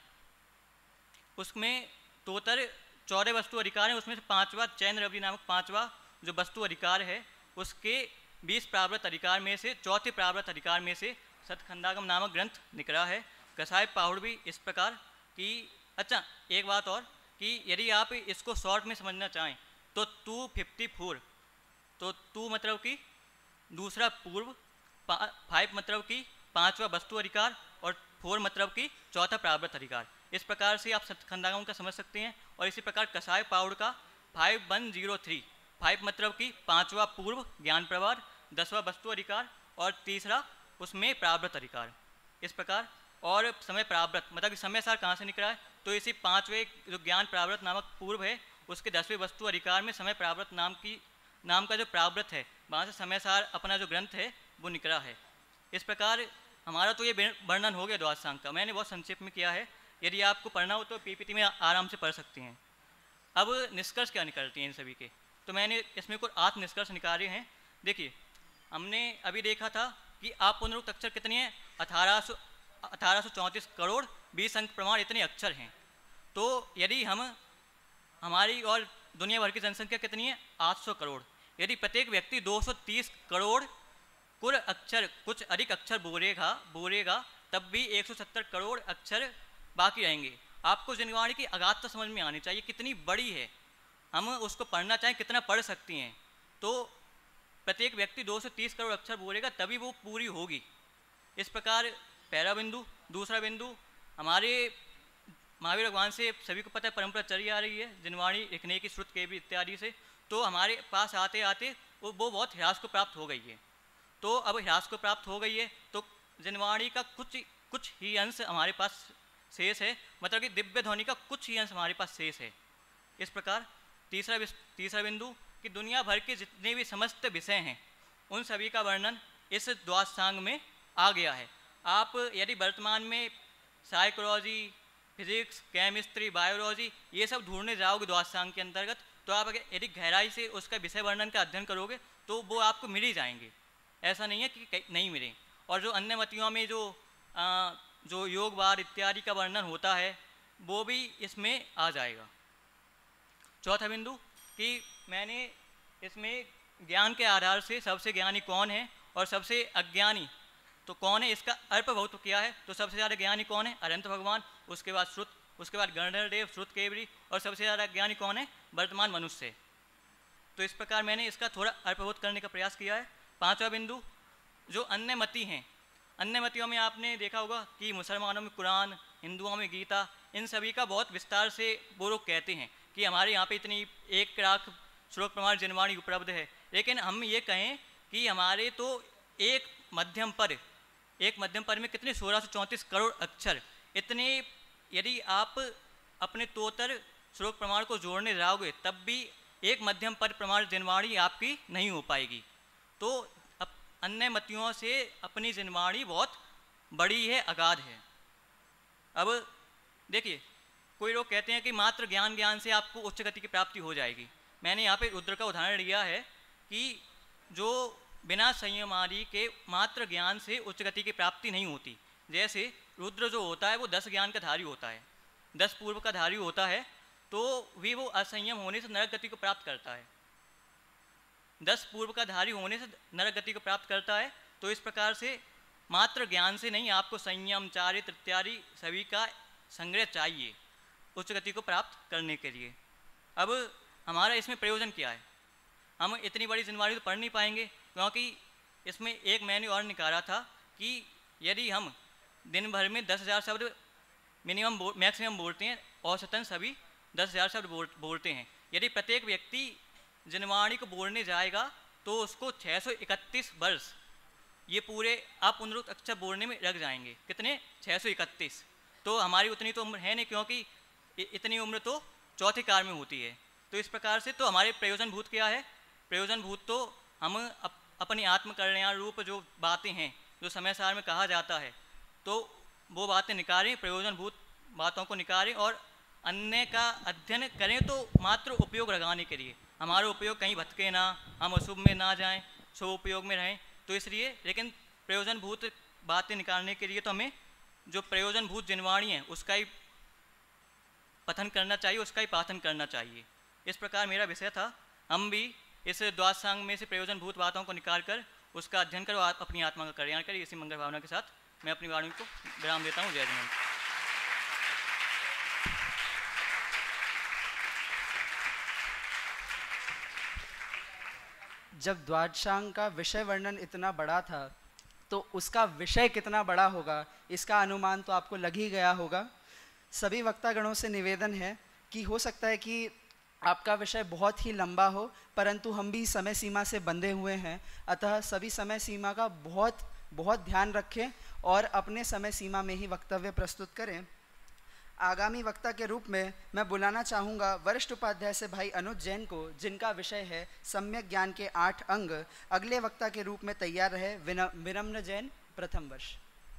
उसमें टोटल चौदह वस्तु अधिकार हैं। उसमें से पांचवा चैन रवि नामक पांचवा जो वस्तु अधिकार है उसके बीस प्रावृत अधिकार में से चौथे प्रावृत अधिकार में से सतखंडागम नामक ग्रंथ निकला है। कसाय पाहुड़ भी इस प्रकार की। अच्छा, एक बात और कि यदि आप इसको शॉर्ट में समझना चाहें तो टू फिफ्टी फोर, तो टू मतलब कि दूसरा पूर्व, फाइव मतलब कि पांचवा वस्तु अधिकार और फोर मतलब कि चौथा प्रावृत अधिकार। इस प्रकार से आप सतखंडागम का समझ सकते हैं। और इसी प्रकार कसाय पाउड का five one zero three five मतलब कि पांचवा पूर्व ज्ञान प्रवाह, दसवा वस्तु अधिकार और तीसरा उसमें प्रारब्ध अधिकार। इस प्रकार और समय प्रारब्ध मतलब कि समय सार कहाँ से निकला है, तो इसी पांचवें जो ज्ञान प्रारब्ध नामक पूर्व है उसके दसवें वस्तु अधिकार में समय प्रारब्ध नाम की नाम का जो प्रारब्ध है वहाँ से समय सार अपना जो ग्रंथ है वो निकला है। इस प्रकार हमारा तो ये वर्णन हो गया द्वादशांग का, मैंने बहुत संक्षेप में किया है। यदि आपको पढ़ना हो तो पीपीटी में आराम से पढ़ सकते हैं। अब निष्कर्ष क्या निकलती हैं इन सभी के, तो मैंने इसमें कुछ आठ निष्कर्ष निकाले हैं। देखिए, हमने अभी देखा था कि आप पुनरुक्त अक्षर कितने हैं, अठारह सौ अठारह सौ चौंतीस करोड़ बीस अंक प्रमाण इतने अक्षर हैं। तो यदि हम हमारी और दुनिया भर की जनसंख्या कितनी है, आठ सौ करोड़, यदि प्रत्येक व्यक्ति दो सौ तीस करोड़ कुल अक्षर कुछ अधिक अक्षर बोलेगा बोलेगा तब भी एक सौ सत्तर करोड़ अक्षर बाकी रहेंगे। आपको जनवाणी की अगाधता समझ में आनी चाहिए, कितनी बड़ी है, हम उसको पढ़ना चाहें कितना पढ़ सकती हैं। तो प्रत्येक व्यक्ति दो सौ तीस करोड़ अक्षर बोलेगा तभी वो पूरी होगी। इस प्रकार पहला बिंदु। दूसरा बिंदु, हमारे महावीर भगवान से सभी को पता है परंपरा चली आ रही है जनवाणी लिखने की, श्रुत के भी इत्यादि से, तो हमारे पास आते आते वो वो बहुत ह्रास को प्राप्त हो गई है। तो अब ह्रास को प्राप्त हो गई है तो जनवाणी का कुछ कुछ ही अंश हमारे पास शेष है, मतलब कि दिव्य ध्वनि का कुछ ही अंश हमारे पास शेष है। इस प्रकार तीसरा तीसरा बिंदु कि दुनिया भर के जितने भी समस्त विषय हैं उन सभी का वर्णन इस द्वादशांग में आ गया है। आप यदि वर्तमान में साइकोलॉजी, फिजिक्स, केमिस्ट्री, बायोलॉजी ये सब ढूंढने जाओगे द्वादशांग के अंतर्गत, तो आप अगर यदि गहराई से उसका विषय वर्णन का अध्ययन करोगे तो वो आपको मिल ही जाएंगे, ऐसा नहीं है कि नहीं मिले। और जो अन्य मतियों में जो आ, जो योगवाद इत्यादि का वर्णन होता है वो भी इसमें आ जाएगा। चौथा बिंदु कि मैंने इसमें ज्ञान के आधार से सबसे ज्ञानी कौन है और सबसे अज्ञानी तो कौन है इसका अर्थ बहुत किया है। तो सबसे ज़्यादा ज्ञानी कौन है, अनंत भगवान, उसके बाद श्रुत, उसके बाद गणधर देव, श्रुत केवरी, और सबसे ज़्यादा ज्ञानी कौन है, वर्तमान मनुष्य। तो इस प्रकार मैंने इसका थोड़ा अर्थबोध करने का प्रयास किया है। पांचवा बिंदु, जो अन्य मती हैं, अन्य मतियों में आपने देखा होगा कि मुसलमानों में कुरान, हिंदुओं में गीता, इन सभी का बहुत विस्तार से वो लोग कहते हैं कि हमारे यहाँ पे इतनी एक लाख श्लोक प्रमाण जनवाणी उपलब्ध है। लेकिन हम ये कहें कि हमारे तो एक मध्यम पद एक मध्यम पद में कितने सोलह सौ चौंतीस करोड़ अक्षर, इतने यदि आप अपने तोतर श्लोक प्रमाण को जोड़ने जाओगे तब भी एक मध्यम पद प्रमाण जनवाणी आपकी नहीं हो पाएगी। तो अब अन्य मतियों से अपनी जनवाणी बहुत बड़ी है, अगाध है। अब देखिए, कोई लोग कहते हैं कि मात्र ज्ञान ज्ञान से आपको उच्च गति की प्राप्ति हो जाएगी। मैंने यहाँ पे रुद्र का उदाहरण लिया है कि जो बिना संयम आदि के मात्र ज्ञान से उच्च गति की प्राप्ति नहीं होती। जैसे रुद्र जो होता है वो दस ज्ञान का धारी होता है, दस पूर्व का धारी होता है, तो भी वो असंयम होने से नरक गति को प्राप्त करता है। दस पूर्व का धारी होने से नरक गति को प्राप्त करता है। तो इस प्रकार से मात्र ज्ञान से नहीं, आपको संयम, चारित्र इत्यादि सभी का संग्रह चाहिए उच्च गति को प्राप्त करने के लिए। अब हमारा इसमें प्रयोजन क्या है, हम इतनी बड़ी जनवाणी तो पढ़ नहीं पाएंगे, क्योंकि इसमें एक मैंने और निकाला था कि यदि हम दिन भर में दस हज़ार शब्द मिनिमम बो, मैक्सिमम बोलते हैं, औसतन सभी दस हज़ार शब्द बोल, बोलते हैं। यदि प्रत्येक व्यक्ति जनवाणी को बोलने जाएगा तो उसको छः सौ इकतीस वर्ष ये पूरे आप पुनरुक्त अक्षर बोलने में लग जाएंगे। कितने? छः सौ इकतीस। तो हमारी उतनी तो उम्र है नहीं, क्योंकि इतनी उम्र तो चौथे काल में होती है। तो इस प्रकार से तो हमारे प्रयोजन भूत क्या है, प्रयोजन भूत तो हम अप, अपनी आत्म कल्याण रूप जो बातें हैं जो समय सार में कहा जाता है, तो वो बातें निकालें, प्रयोजन भूत बातों को निकालें और अन्य का अध्ययन करें, तो मात्र उपयोग लगाने के लिए, हमारा उपयोग कहीं भटके ना, हम अशुभ में ना जाएं, शुभ उपयोग में रहें। तो इसलिए लेकिन प्रयोजन भूत बातें निकालने के लिए तो हमें जो प्रयोजन भूत जनवाणी है उसका ही पठन करना चाहिए, उसका ही पाठन करना चाहिए। इस प्रकार मेरा विषय था। हम भी इस द्वादशांग में से प्रयोजन भूत बातों को निकाल कर उसका अध्ययन करो, आप अपनी आत्मा का कल्याण करें। इसी मंगल भावना के साथ मैं अपनी वाणी को विराम देता हूँ। जय जगन्नाथ। जब द्वादशांग का विषय वर्णन इतना बड़ा था तो उसका विषय कितना बड़ा होगा इसका अनुमान तो आपको लग ही गया होगा। सभी वक्तागणों से निवेदन है कि हो सकता है कि आपका विषय बहुत ही लंबा हो, परंतु हम भी समय सीमा से बंधे हुए हैं, अतः सभी समय सीमा का बहुत बहुत ध्यान रखें और अपने समय सीमा में ही वक्तव्य प्रस्तुत करें। आगामी वक्ता के रूप में मैं बुलाना चाहूँगा वरिष्ठ उपाध्याय से भाई अनुज जैन को, जिनका विषय है सम्यक ज्ञान के आठ अंग। अगले वक्ता के रूप में तैयार रहे विनम्र जैन, प्रथम वर्ष।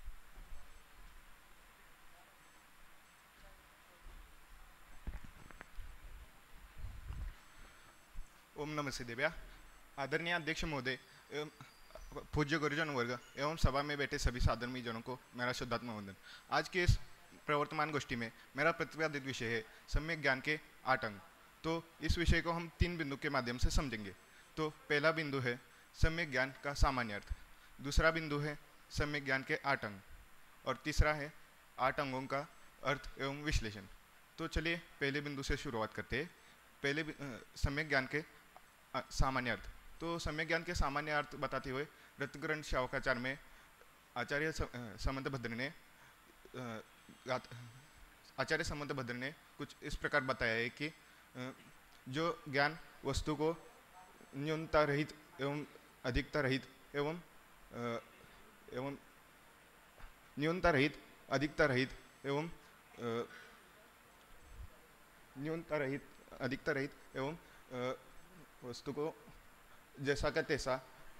ओम नमः शिवाय। आदरणीय अध्यक्ष महोदय एवं पूज्य गुरुजन वर्ग एवं सभा में बैठे सभी साधर्मी जनों को मेरा शुद्धात्मा वंदन। आज के इस प्रवर्तमान गोष्ठी में मेरा प्रतिपादित विषय है सम्यक ज्ञान के आठ अंग। तो इस विषय को हम तीन बिंदु के माध्यम से समझेंगे। तो पहला बिंदु है सम्यक ज्ञान का सामान्य अर्थ, दूसरा बिंदु है सम्यक ज्ञान के आठ अंग, और तीसरा है आठ अंगों का अर्थ एवं विश्लेषण। तो चलिए पहले बिंदु से शुरुआत करते हैं। पहले सम्यक ज्ञान के सामान्य अर्थ। तो सम्यक ज्ञान के सामान्य अर्थ बताते हुए रत्नग्रंथ शावकाचार में आचार्य समंतभद्र ने आचार्य समंतभद्र ने कुछ इस प्रकार बताया है कि जो ज्ञान वस्तु को न्यूनता रहित एवं अधिकता रहित एवं एवं न्यूनता रहित अधिकता रहित एवं न्यूनता रहित अधिकता रहित एवं वस्तु को जैसा का तैसा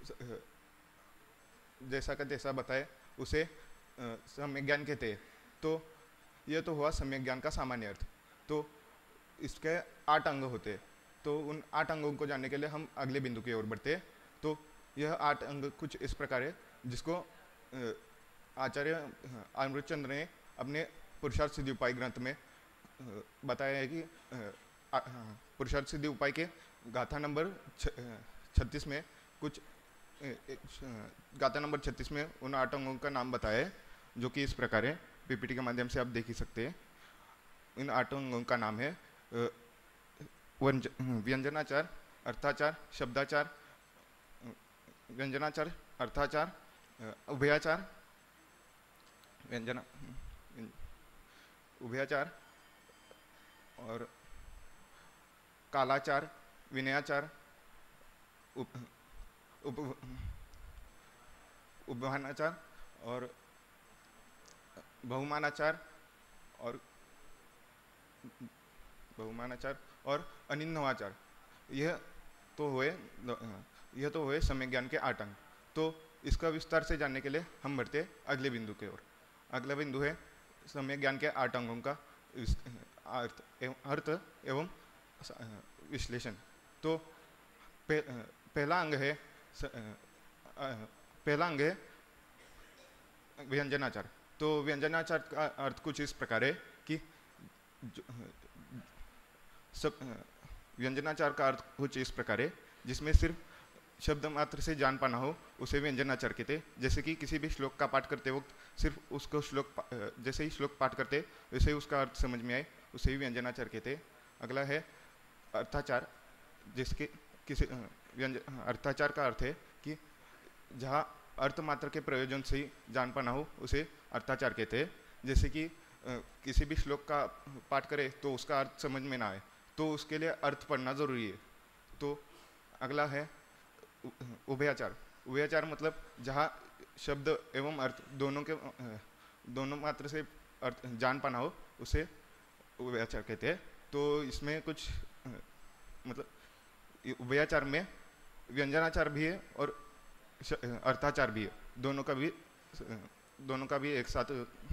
जैसा का तैसा बताए उसे सम्यक ज्ञान कहते हैं। तो यह तो हुआ सम्यक ज्ञान का सामान्य अर्थ। तो इसके आठ अंग होते हैं। तो उन आठ अंगों को जानने के लिए हम अगले बिंदु की ओर बढ़ते हैं। तो यह आठ अंग कुछ इस प्रकार है, जिसको आचार्य अमृतचंद्र ने अपने पुरुषार्थ सिद्धि उपाय ग्रंथ में बताया है कि पुरुषार्थ सिद्धि उपाय के गाथा नंबर छत्तीस में कुछ गाथा नंबर छत्तीस में उन आठ अंगों का नाम बताया है, जो कि इस प्रकार है। पीपीटी के माध्यम से आप देख ही सकते हैं। इन आठ अंगों का नाम है व्यंजनाचार, अर्थाचार, शब्दाचार, व्यंजनाचार, अर्थाचार, उभयाचार, व्यंजना उभयाचार और कालाचार, विनयाचार, उप उप उपमानाचार और बहुमानाचार और बहुमानाचार और अनिन्नवाचार। यह तो हुए यह तो हुए सम्यक ज्ञान के आठ अंग। तो इसका विस्तार से जानने के लिए हम बढ़ते अगले बिंदु की ओर। अगला बिंदु है सम्यक ज्ञान के आठ अंगों का अर्थ एवं अर्थ एवं विश्लेषण। तो पे, पहला अंग है पहला अंग है व्यंजनाचार। तो व्यंजनाचार का अर्थ कुछ इस प्रकार है कि सब व्यंजनाचार का अर्थ कुछ इस प्रकार है जिसमें सिर्फ शब्द मात्र से जान पाना हो, उसे व्यंजनाचार कहते। जैसे कि किसी भी श्लोक का पाठ करते वक्त सिर्फ उसको श्लोक जैसे ही श्लोक पाठ करते वैसे ही उसका अर्थ समझ में आए, उसे ही व्यंजनाचार कहते। अगला है अर्थाचार, जिसके किसी व्यंजन अर्थाचार का अर्थ है कि जहाँ अर्थ मात्र के प्रयोजन से ही जान पाना हो, उसे अर्थाचार कहते हैं। जैसे कि किसी भी श्लोक का पाठ करे तो उसका अर्थ समझ में ना आए, तो उसके लिए अर्थ पढ़ना जरूरी है। तो अगला है उभयाचार। उभयाचार मतलब जहाँ शब्द एवं अर्थ दोनों के दोनों मात्र से अर्थ जान पाना हो, उसे उभयाचार कहते हैं। तो इसमें कुछ मतलब उभयाचार में व्यंजनाचार भी है और अर्थाचार भी है, दोनों का भी दोनों का भी एक साथ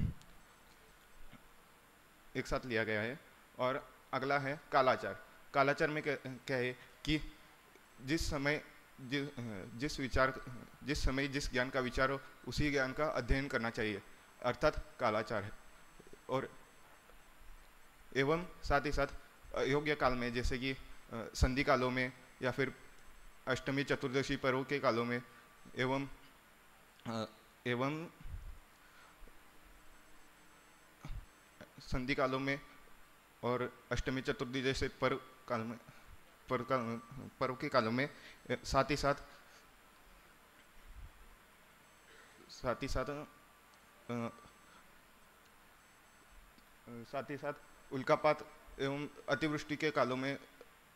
एक साथ लिया गया है। और अगला है कालाचार। कालाचार में क्या है कि जिस समय जिस जिस विचार जिस समय जिस ज्ञान का विचार हो, उसी ज्ञान का अध्ययन करना चाहिए, अर्थात कालाचार है। और एवं साथ ही साथ अयोग्य काल में, जैसे कि संधि कालों में या फिर अष्टमी चतुर्दशी पर्व के कालों में एवं एवं संधि कालों में और अष्टमी चतुर्थी जैसे पर्व काल में पर्व काल पर्व के कालों में साथ ही साथ साथ ही साथ साथ ही साथ उल्कापात एवं अतिवृष्टि के कालों में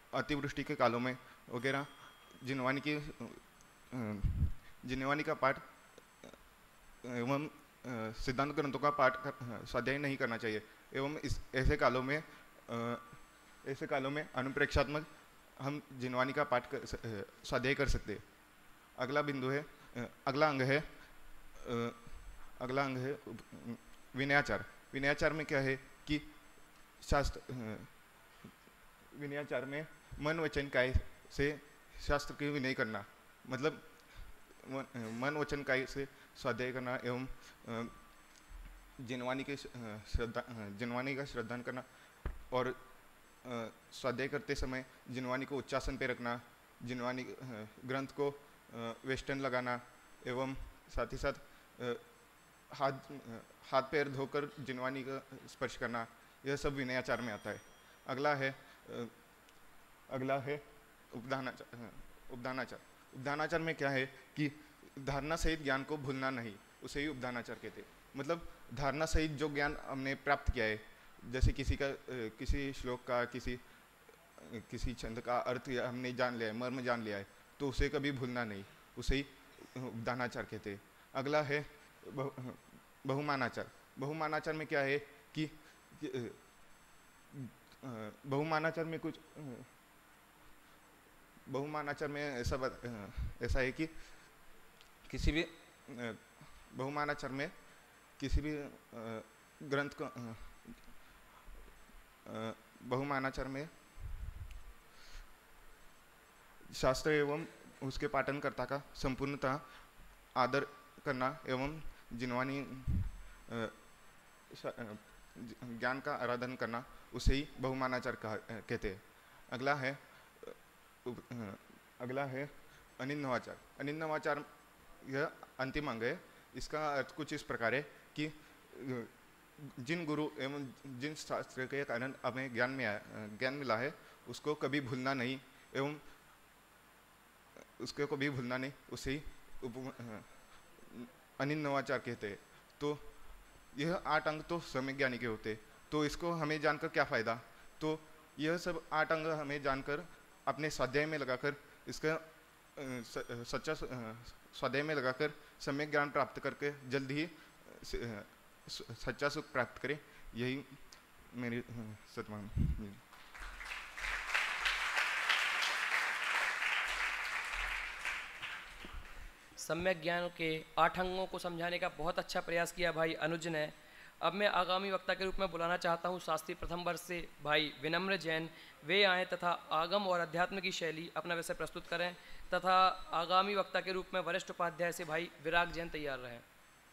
अतिवृष्टि के कालों में वगैरह जिनवानी की जिनवानी का पाठ एवं सिद्धांत ग्रंथों का पाठ कर, स्वाध्याय नहीं करना चाहिए एवं इस ऐसे कालों में ऐसे कालों में अनुप्रेक्षात्मक हम जिनवानी का पाठ कर स्वाध्याय कर सकते हैं। अगला बिंदु है अगला अंग है अगला अंग है विनयाचार। विनयाचार में क्या है कि शास्त्र विनयाचार में मन वचन काय से शास्त्र की विनय करना, मतलब मन वचन काय से स्वाध्याय करना एवं जिनवानी के श्रद्धा जिनवानी का श्रद्धान करना और स्वाध्याय करते समय जिनवानी को उच्चासन पे रखना, जिनवानी ग्रंथ को वेस्टर्न लगाना एवं साथ ही साथ हाथ हाथ पैर धोकर जिनवानी का स्पर्श करना, यह सब विनयाचार में आता है। अगला है अगला है उपदानाचार। उपदानाचार उपदानाचार में क्या है कि धारणा सहित ज्ञान को भूलना नहीं, उसे ही उपदानाचार कहते हैं। मतलब धारणा सहित जो ज्ञान हमने प्राप्त किया है, जैसे किसी का किसी श्लोक का किसी किसी छंद का अर्थ हमने जान लिया है, मर्म जान लिया है, तो उसे कभी भूलना नहीं, उसे ही उपदानाचार कहते हैं। अगला है बहुमानाचार। बहुमानाचार में क्या है कि बहुमानाचार में कुछ बहुमानाचार में ऐसा ऐसा है कि किसी भी बहुमानाचार में किसी भी ग्रंथ को बहुमानाचार में शास्त्र एवं उसके पाठनकर्ता का संपूर्णतः आदर करना एवं जिनवानी ज्ञान का आराधन करना, उसे ही बहुमानाचार कहते हैं। अगला है अगला है अनिन्नवाचार। अनिन्नवाचार यह अंतिम अंग है। इसका अर्थ कुछ इस प्रकार है कि जिन गुरु एवं जिन शास्त्र के कारण हमें ज्ञान में ज्ञान मिला है उसको कभी भूलना नहीं एवं उसको कभी भूलना नहीं, उसे ही अनिन्नवाचार कहते हैं। तो यह आठ अंग तो सम्यक ज्ञानी के होते, तो इसको हमें जानकर क्या फ़ायदा। तो यह सब आठ अंग हमें जानकर अपने स्वाध्याय में लगाकर इसका सच्चा स्वाध्याय में लगाकर सम्यक ज्ञान प्राप्त करके जल्द ही सच्चा सुख प्राप्त करें, यही मेरी सतमान। सम्यक ज्ञान के आठ अंगों को समझाने का बहुत अच्छा प्रयास किया भाई अनुज ने। अब मैं आगामी वक्ता के रूप में बुलाना चाहता हूँ शास्त्री प्रथम वर्ष से भाई विनम्र जैन। वे आएँ तथा आगम और अध्यात्म की शैली अपना विषय प्रस्तुत करें तथा आगामी वक्ता के रूप में वरिष्ठ उपाध्याय से भाई विराग जैन तैयार रहें।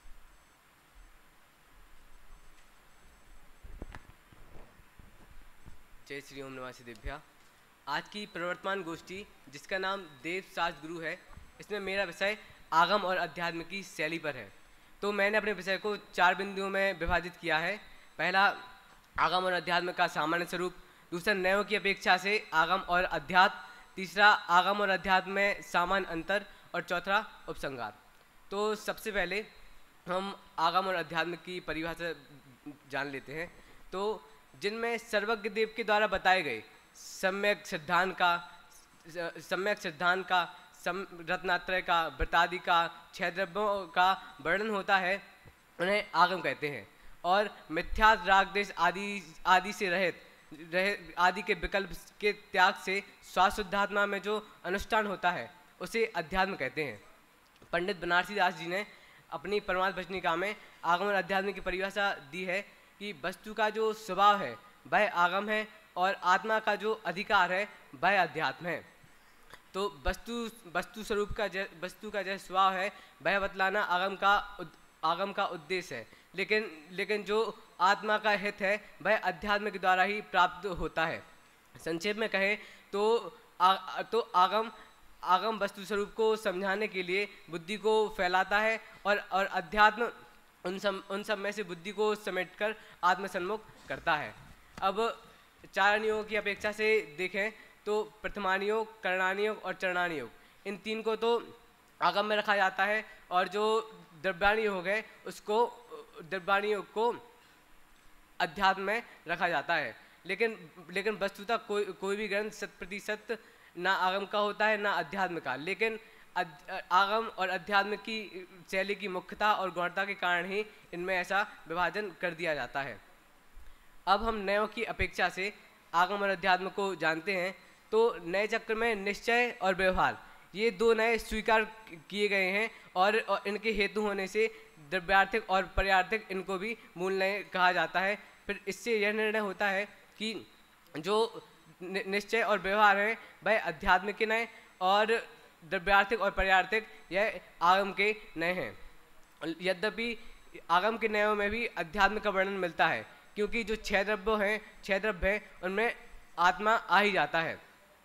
जय श्री ओम नमः सिद्धेभ्या। आज की प्रवर्तमान गोष्ठी जिसका नाम देव शास्त्र गुरु है, इसमें मेरा विषय आगम और अध्यात्म की शैली पर है। तो मैंने अपने विषय को चार बिंदुओं में विभाजित किया है। पहला आगम और अध्यात्म का सामान्य स्वरूप, दूसरा नयों की अपेक्षा से आगम और अध्यात्म, तीसरा आगम और अध्यात्म में सामान्य अंतर और चौथा उपसंहार। तो सबसे पहले हम आगम और अध्यात्म की परिभाषा जान लेते हैं। तो जिनमें सर्वज्ञ देव के द्वारा बताए गए सम्यक सिद्धांत का सम्यक सिद्धांत का सम रत्नात्रय का व्रतादि का छह द्रव्यों का वर्णन होता है, उन्हें आगम कहते हैं। और मिथ्या राग देश आदि आदि से रहित रहे आदि के विकल्प के त्याग से स्वाशुद्धात्मा में जो अनुष्ठान होता है उसे अध्यात्म कहते हैं। पंडित बनारसी दास जी ने अपनी परमार्थ भजनिका में आगम और अध्यात्म की परिभाषा दी है कि वस्तु का जो स्वभाव है वह आगम है और आत्मा का जो अधिकार है वह अध्यात्म है। तो वस्तु वस्तु स्वरूप का जै वस्तु का जैसा स्वभाव है वह बतलाना आगम का आगम का उद्देश्य है, लेकिन लेकिन जो आत्मा का हित है वह अध्यात्म के द्वारा ही प्राप्त होता है। संक्षेप में कहें तो आ, तो आगम आगम वस्तु स्वरूप को समझाने के लिए बुद्धि को फैलाता है और और अध्यात्म उन सब उन सब में से बुद्धि को समेटकर आत्मसन्मुख करता है। अब चार नियोगों की अपेक्षा से देखें तो प्रथमानियोग, करणानियोग और चरणानियोग, इन तीन को तो आगम में रखा जाता है और जो द्रव्याणी योग है उसको द्रव्याणी योग को अध्यात्म में रखा जाता है। लेकिन लेकिन वस्तुतः कोई कोई भी ग्रंथ शत प्रतिशत ना आगम का होता है ना अध्यात्म का, लेकिन आगम और अध्यात्म की शैली की मुख्यता और गौणता के कारण ही इनमें ऐसा विभाजन कर दिया जाता है। अब हम नयों की अपेक्षा से आगम और अध्यात्म को जानते हैं, तो नए चक्र में निश्चय और व्यवहार ये दो नए स्वीकार किए गए हैं और, और इनके हेतु होने से द्रव्यार्थिक और पर्यार्थिक इनको भी मूल नय कहा जाता है। फिर इससे यह निर्णय होता है कि जो निश्चय और व्यवहार है वह अध्यात्म के नए और द्रव्यार्थिक और पर्यार्थिक यह आगम के नए हैं। यद्यपि आगम के नयों में भी अध्यात्म का वर्णन मिलता है, क्योंकि जो छह द्रव्य हैं छह द्रव्य हैं उनमें आत्मा आ ही जाता है।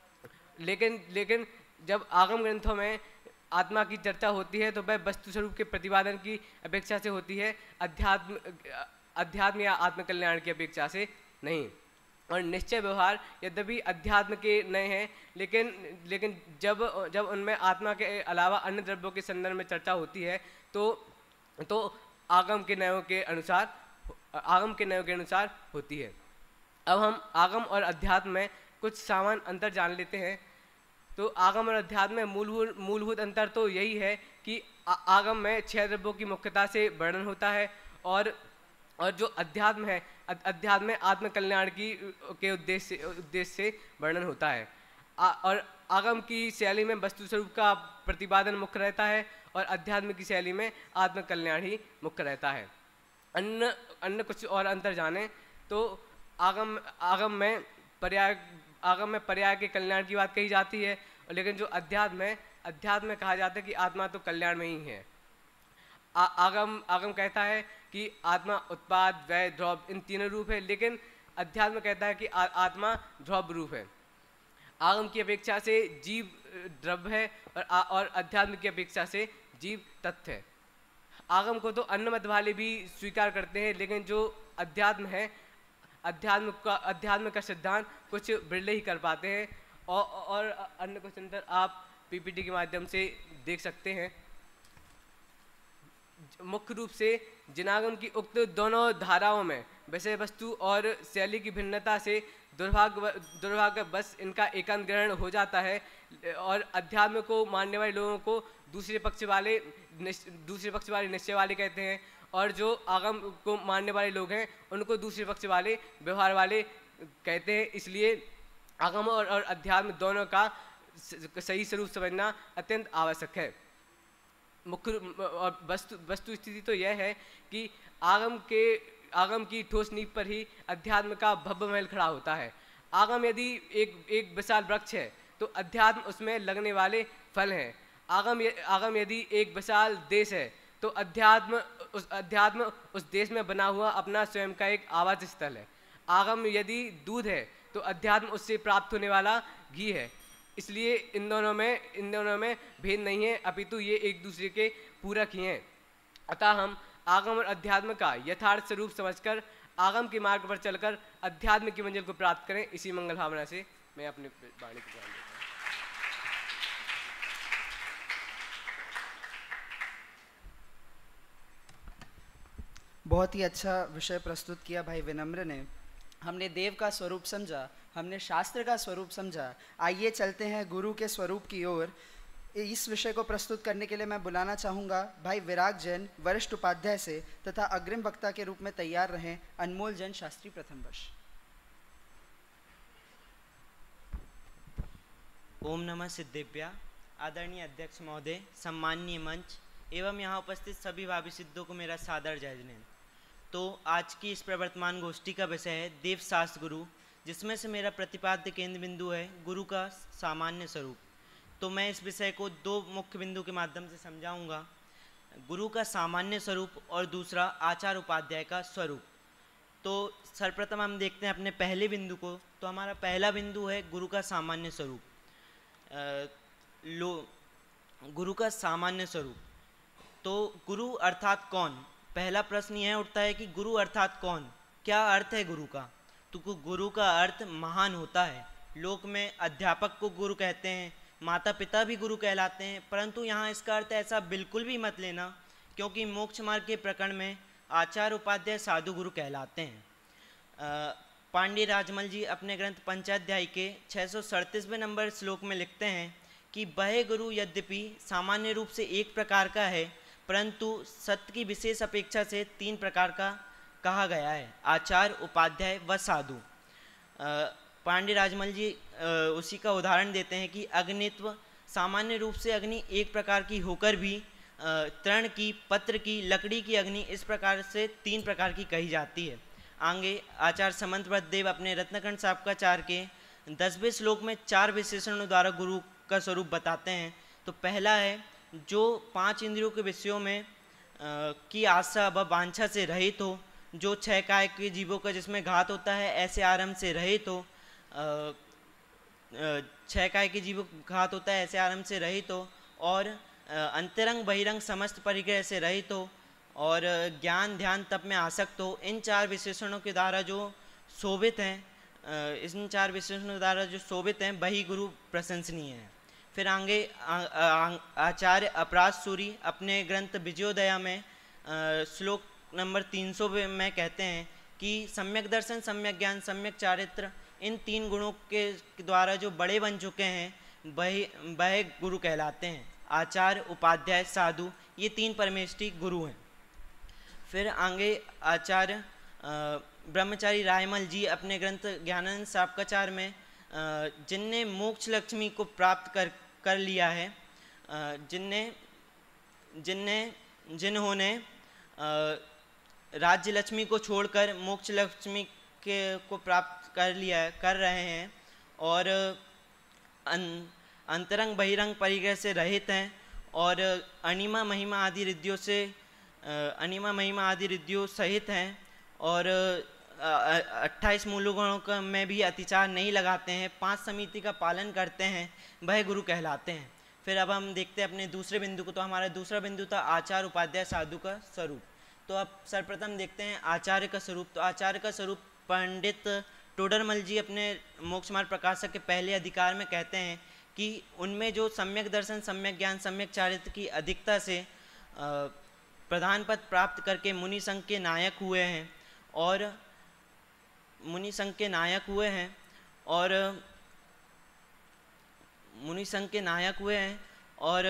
लेकिन लेकिन जब आगम ग्रंथों में आत्मा की चर्चा होती है तो वह वस्तु स्वरूप के प्रतिपादन की अपेक्षा से होती है, अध्यात्म अध्यात्म या आत्मकल्याण की अपेक्षा से नहीं। और निश्चय व्यवहार यद्यपि अध्यात्म के नए हैं, लेकिन लेकिन जब जब उनमें आत्मा के अलावा अन्य द्रव्यों के संदर्भ में चर्चा होती है तो तो आगम के नयों के अनुसार आगम के नयों के अनुसार होती है। अब हम आगम और अध्यात्म में कुछ सामान्य अंतर जान लेते हैं। तो आगम और अध्यात्म में मूलभूत मूलभूत अंतर तो यही है कि आगम में छह द्रव्यों की मुख्यता से वर्णन होता है और और जो अध्यात्म है अध्यात्म में आत्मकल्याण की के उद्देश्य से उद्देश्य से वर्णन होता है। आ, और आगम की शैली में वस्तु स्वरूप का प्रतिपादन मुख्य रहता है और अध्यात्म की शैली में आत्मकल्याण ही मुख्य रहता है। अन्य अन्य कुछ और अंतर जाने तो आगम आगम में पर्याय आगम में पर्याय के कल्याण की बात कही जाती है, लेकिन जो अध्यात्म है अध्यात्म में कहा जाता है कि आत्मा तो कल्याण में ही है। आ, आगम आगम कहता है कि आत्मा उत्पाद व्यय ध्रुव इन तीनों रूप है, लेकिन अध्यात्म कहता है कि आ, आत्मा ध्रुव रूप है। आगम की अपेक्षा से जीव द्रव्य है और, आ, और अध्यात्म की अपेक्षा से जीव तत्व है। आगम को तो अन्य मत वाले भी स्वीकार करते हैं, लेकिन जो अध्यात्म है अध्यात्म का अध्यात्म का सिद्धांत कुछ बिरले ही कर पाते हैं और, और अन्य कुछ अंतर आप पीपीटी के माध्यम से देख सकते हैं। मुख्य रूप से जिनागम की उक्त दोनों धाराओं में विषय वस्तु और शैली की भिन्नता से दुर्भाग्य दुर्भाग्यवश इनका एकांत ग्रहण हो जाता है और अध्यात्म को मानने वाले लोगों को दूसरे पक्ष वाले दूसरे पक्ष वाले निश्चय वाले कहते हैं और जो आगम को मानने वाले लोग हैं उनको दूसरे पक्ष वाले व्यवहार वाले कहते हैं। इसलिए आगम और, और अध्यात्म दोनों का सही स्वरूप समझना अत्यंत आवश्यक है। मुख्य और वस्तु वस्तु स्थिति तो यह है कि आगम के आगम की ठोस नींव पर ही अध्यात्म का भव्य महल खड़ा होता है। आगम यदि एक एक विशाल वृक्ष है तो अध्यात्म उसमें लगने वाले फल हैं। आगम आगम यदि एक विशाल देश है तो अध्यात्म उस अध्यात्म उस देश में बना हुआ अपना स्वयं का एक आवास स्थल है। आगम यदि दूध है तो अध्यात्म उससे प्राप्त होने वाला घी है। इसलिए इन दोनों में इन दोनों में भेद नहीं है, अपितु ये एक दूसरे के पूरक ही हैं। अतः हम आगम और अध्यात्म का यथार्थ स्वरूप समझकर आगम के मार्ग पर चलकर अध्यात्म की मंजिल को प्राप्त करें। इसी मंगल भावना से मैं अपनी वाणी को ज्ञान देता हूँ। बहुत ही अच्छा विषय प्रस्तुत किया भाई विनम्र ने। हमने देव का स्वरूप समझा, हमने शास्त्र का स्वरूप समझा। आइए चलते हैं गुरु के स्वरूप की ओर। इस विषय को प्रस्तुत करने के लिए मैं बुलाना चाहूँगा भाई विराग जैन, वरिष्ठ उपाध्याय से तथा अग्रिम वक्ता के रूप में तैयार रहें अनमोल जैन शास्त्री प्रथम वर्ष। ओम नमः सिद्धेभ्या। आदरणीय अध्यक्ष महोदय, सम्माननीय मंच एवं यहाँ उपस्थित सभी भावी सिद्धों को मेरा सादर जय जनेन्द्र। तो आज की इस प्रवर्तमान गोष्ठी का विषय है देव शास्त्र गुरु, जिसमें से मेरा प्रतिपाद्य केंद्र बिंदु है गुरु का सामान्य स्वरूप। तो मैं इस विषय को दो मुख्य बिंदु के माध्यम से समझाऊंगा, गुरु का सामान्य स्वरूप और दूसरा आचार उपाध्याय का स्वरूप। तो सर्वप्रथम हम देखते हैं अपने पहले बिंदु को। तो हमारा पहला बिंदु है गुरु का सामान्य स्वरूप। लो गुरु का सामान्य स्वरूप, तो गुरु अर्थात कौन? पहला प्रश्न यह उठता है कि गुरु अर्थात कौन, क्या अर्थ है गुरु का? तो गुरु का अर्थ महान होता है। लोक में अध्यापक को गुरु कहते हैं, माता पिता भी गुरु कहलाते हैं, परंतु यहाँ इसका अर्थ ऐसा बिल्कुल भी मत लेना, क्योंकि मोक्ष मार्ग के प्रकरण में आचार्य उपाध्याय साधु गुरु कहलाते हैं। पांडे राजमल जी अपने ग्रंथ पंचाध्याय के छः सौ सड़तीसवें नंबर श्लोक में लिखते हैं कि वह गुरु यद्यपि सामान्य रूप से एक प्रकार का है, परंतु सत्य की विशेष अपेक्षा से तीन प्रकार का कहा गया है, आचार्य, उपाध्याय व साधु। पांडे राजमल जी आ, उसी का उदाहरण देते हैं कि अग्नित्व, सामान्य रूप से अग्नि एक प्रकार की होकर भी तृण की, पत्र की, लकड़ी की अग्नि इस प्रकार से तीन प्रकार की कही जाती है। आगे आचार्य समंतव्रत देव अपने रत्नखंड सापकाचार के दसवें श्लोक में चार विशेषणों द्वारा गुरु का स्वरूप बताते हैं। तो पहला है जो पांच इंद्रियों के विषयों में आ, की आशा व वांछा से रहित हो, जो छह काय के जीवों का जिसमें घात होता है ऐसे आरंभ से रहित हो, छह काय के जीवों का घात होता है ऐसे आरंभ से रहित हो, और अंतरंग बहिरंग समस्त परिग्रह से रहित हो, और ज्ञान ध्यान तप में आसक्त हो। इन चार विशेषणों के द्वारा जो शोभित हैं, इन चार विशेषणों के द्वारा जो शोभित हैं वही गुरु प्रशंसनीय है। फिर आगे आचार्य अपराध सूरी अपने ग्रंथ विजयोदया में श्लोक नंबर तीन सौ में कहते हैं कि सम्यक दर्शन, सम्यक ज्ञान, सम्यक चारित्र, इन तीन गुणों के द्वारा जो बड़े बन चुके हैं वही वह गुरु कहलाते हैं। आचार्य, उपाध्याय, साधु, ये तीन परमेष्ठी गुरु हैं। फिर आगे आचार्य ब्रह्मचारी रायमल जी अपने ग्रंथ ज्ञानानंद सापकाचार में जिनने मोक्ष लक्ष्मी को प्राप्त कर कर लिया है, जिनने जिनने जिन्होंने राज्य लक्ष्मी को छोड़कर मोक्ष लक्ष्मी के को प्राप्त कर लिया है, कर रहे हैं, और अन, अंतरंग बहिरंग परिग्रह से रहित हैं, और अनिमा महिमा आदि रिद्धियों से अनिमा महिमा आदि रिद्धियों सहित हैं, और अट्ठाईस मूल गुणों का में भी अतिचार नहीं लगाते हैं, पांच समिति का पालन करते हैं, वह गुरु कहलाते हैं। फिर अब हम देखते हैं अपने दूसरे बिंदु को। तो हमारा दूसरा बिंदु था आचार्य, उपाध्याय, साधु का स्वरूप। तो अब सर्वप्रथम देखते हैं आचार्य का स्वरूप। तो आचार्य का स्वरूप पंडित टोडरमल जी अपने मोक्ष मार्ग प्रकाशक के पहले अधिकार में कहते हैं कि उनमें जो सम्यक दर्शन, सम्यक ज्ञान, सम्यक चारित्र की अधिकता से प्रधान पद प्राप्त करके मुनि संघ के नायक हुए हैं, और मुनि संघ के नायक हुए हैं और मुनि संघ के नायक हुए हैं और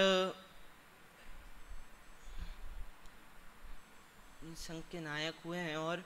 मुनि संघ के नायक हुए हैं और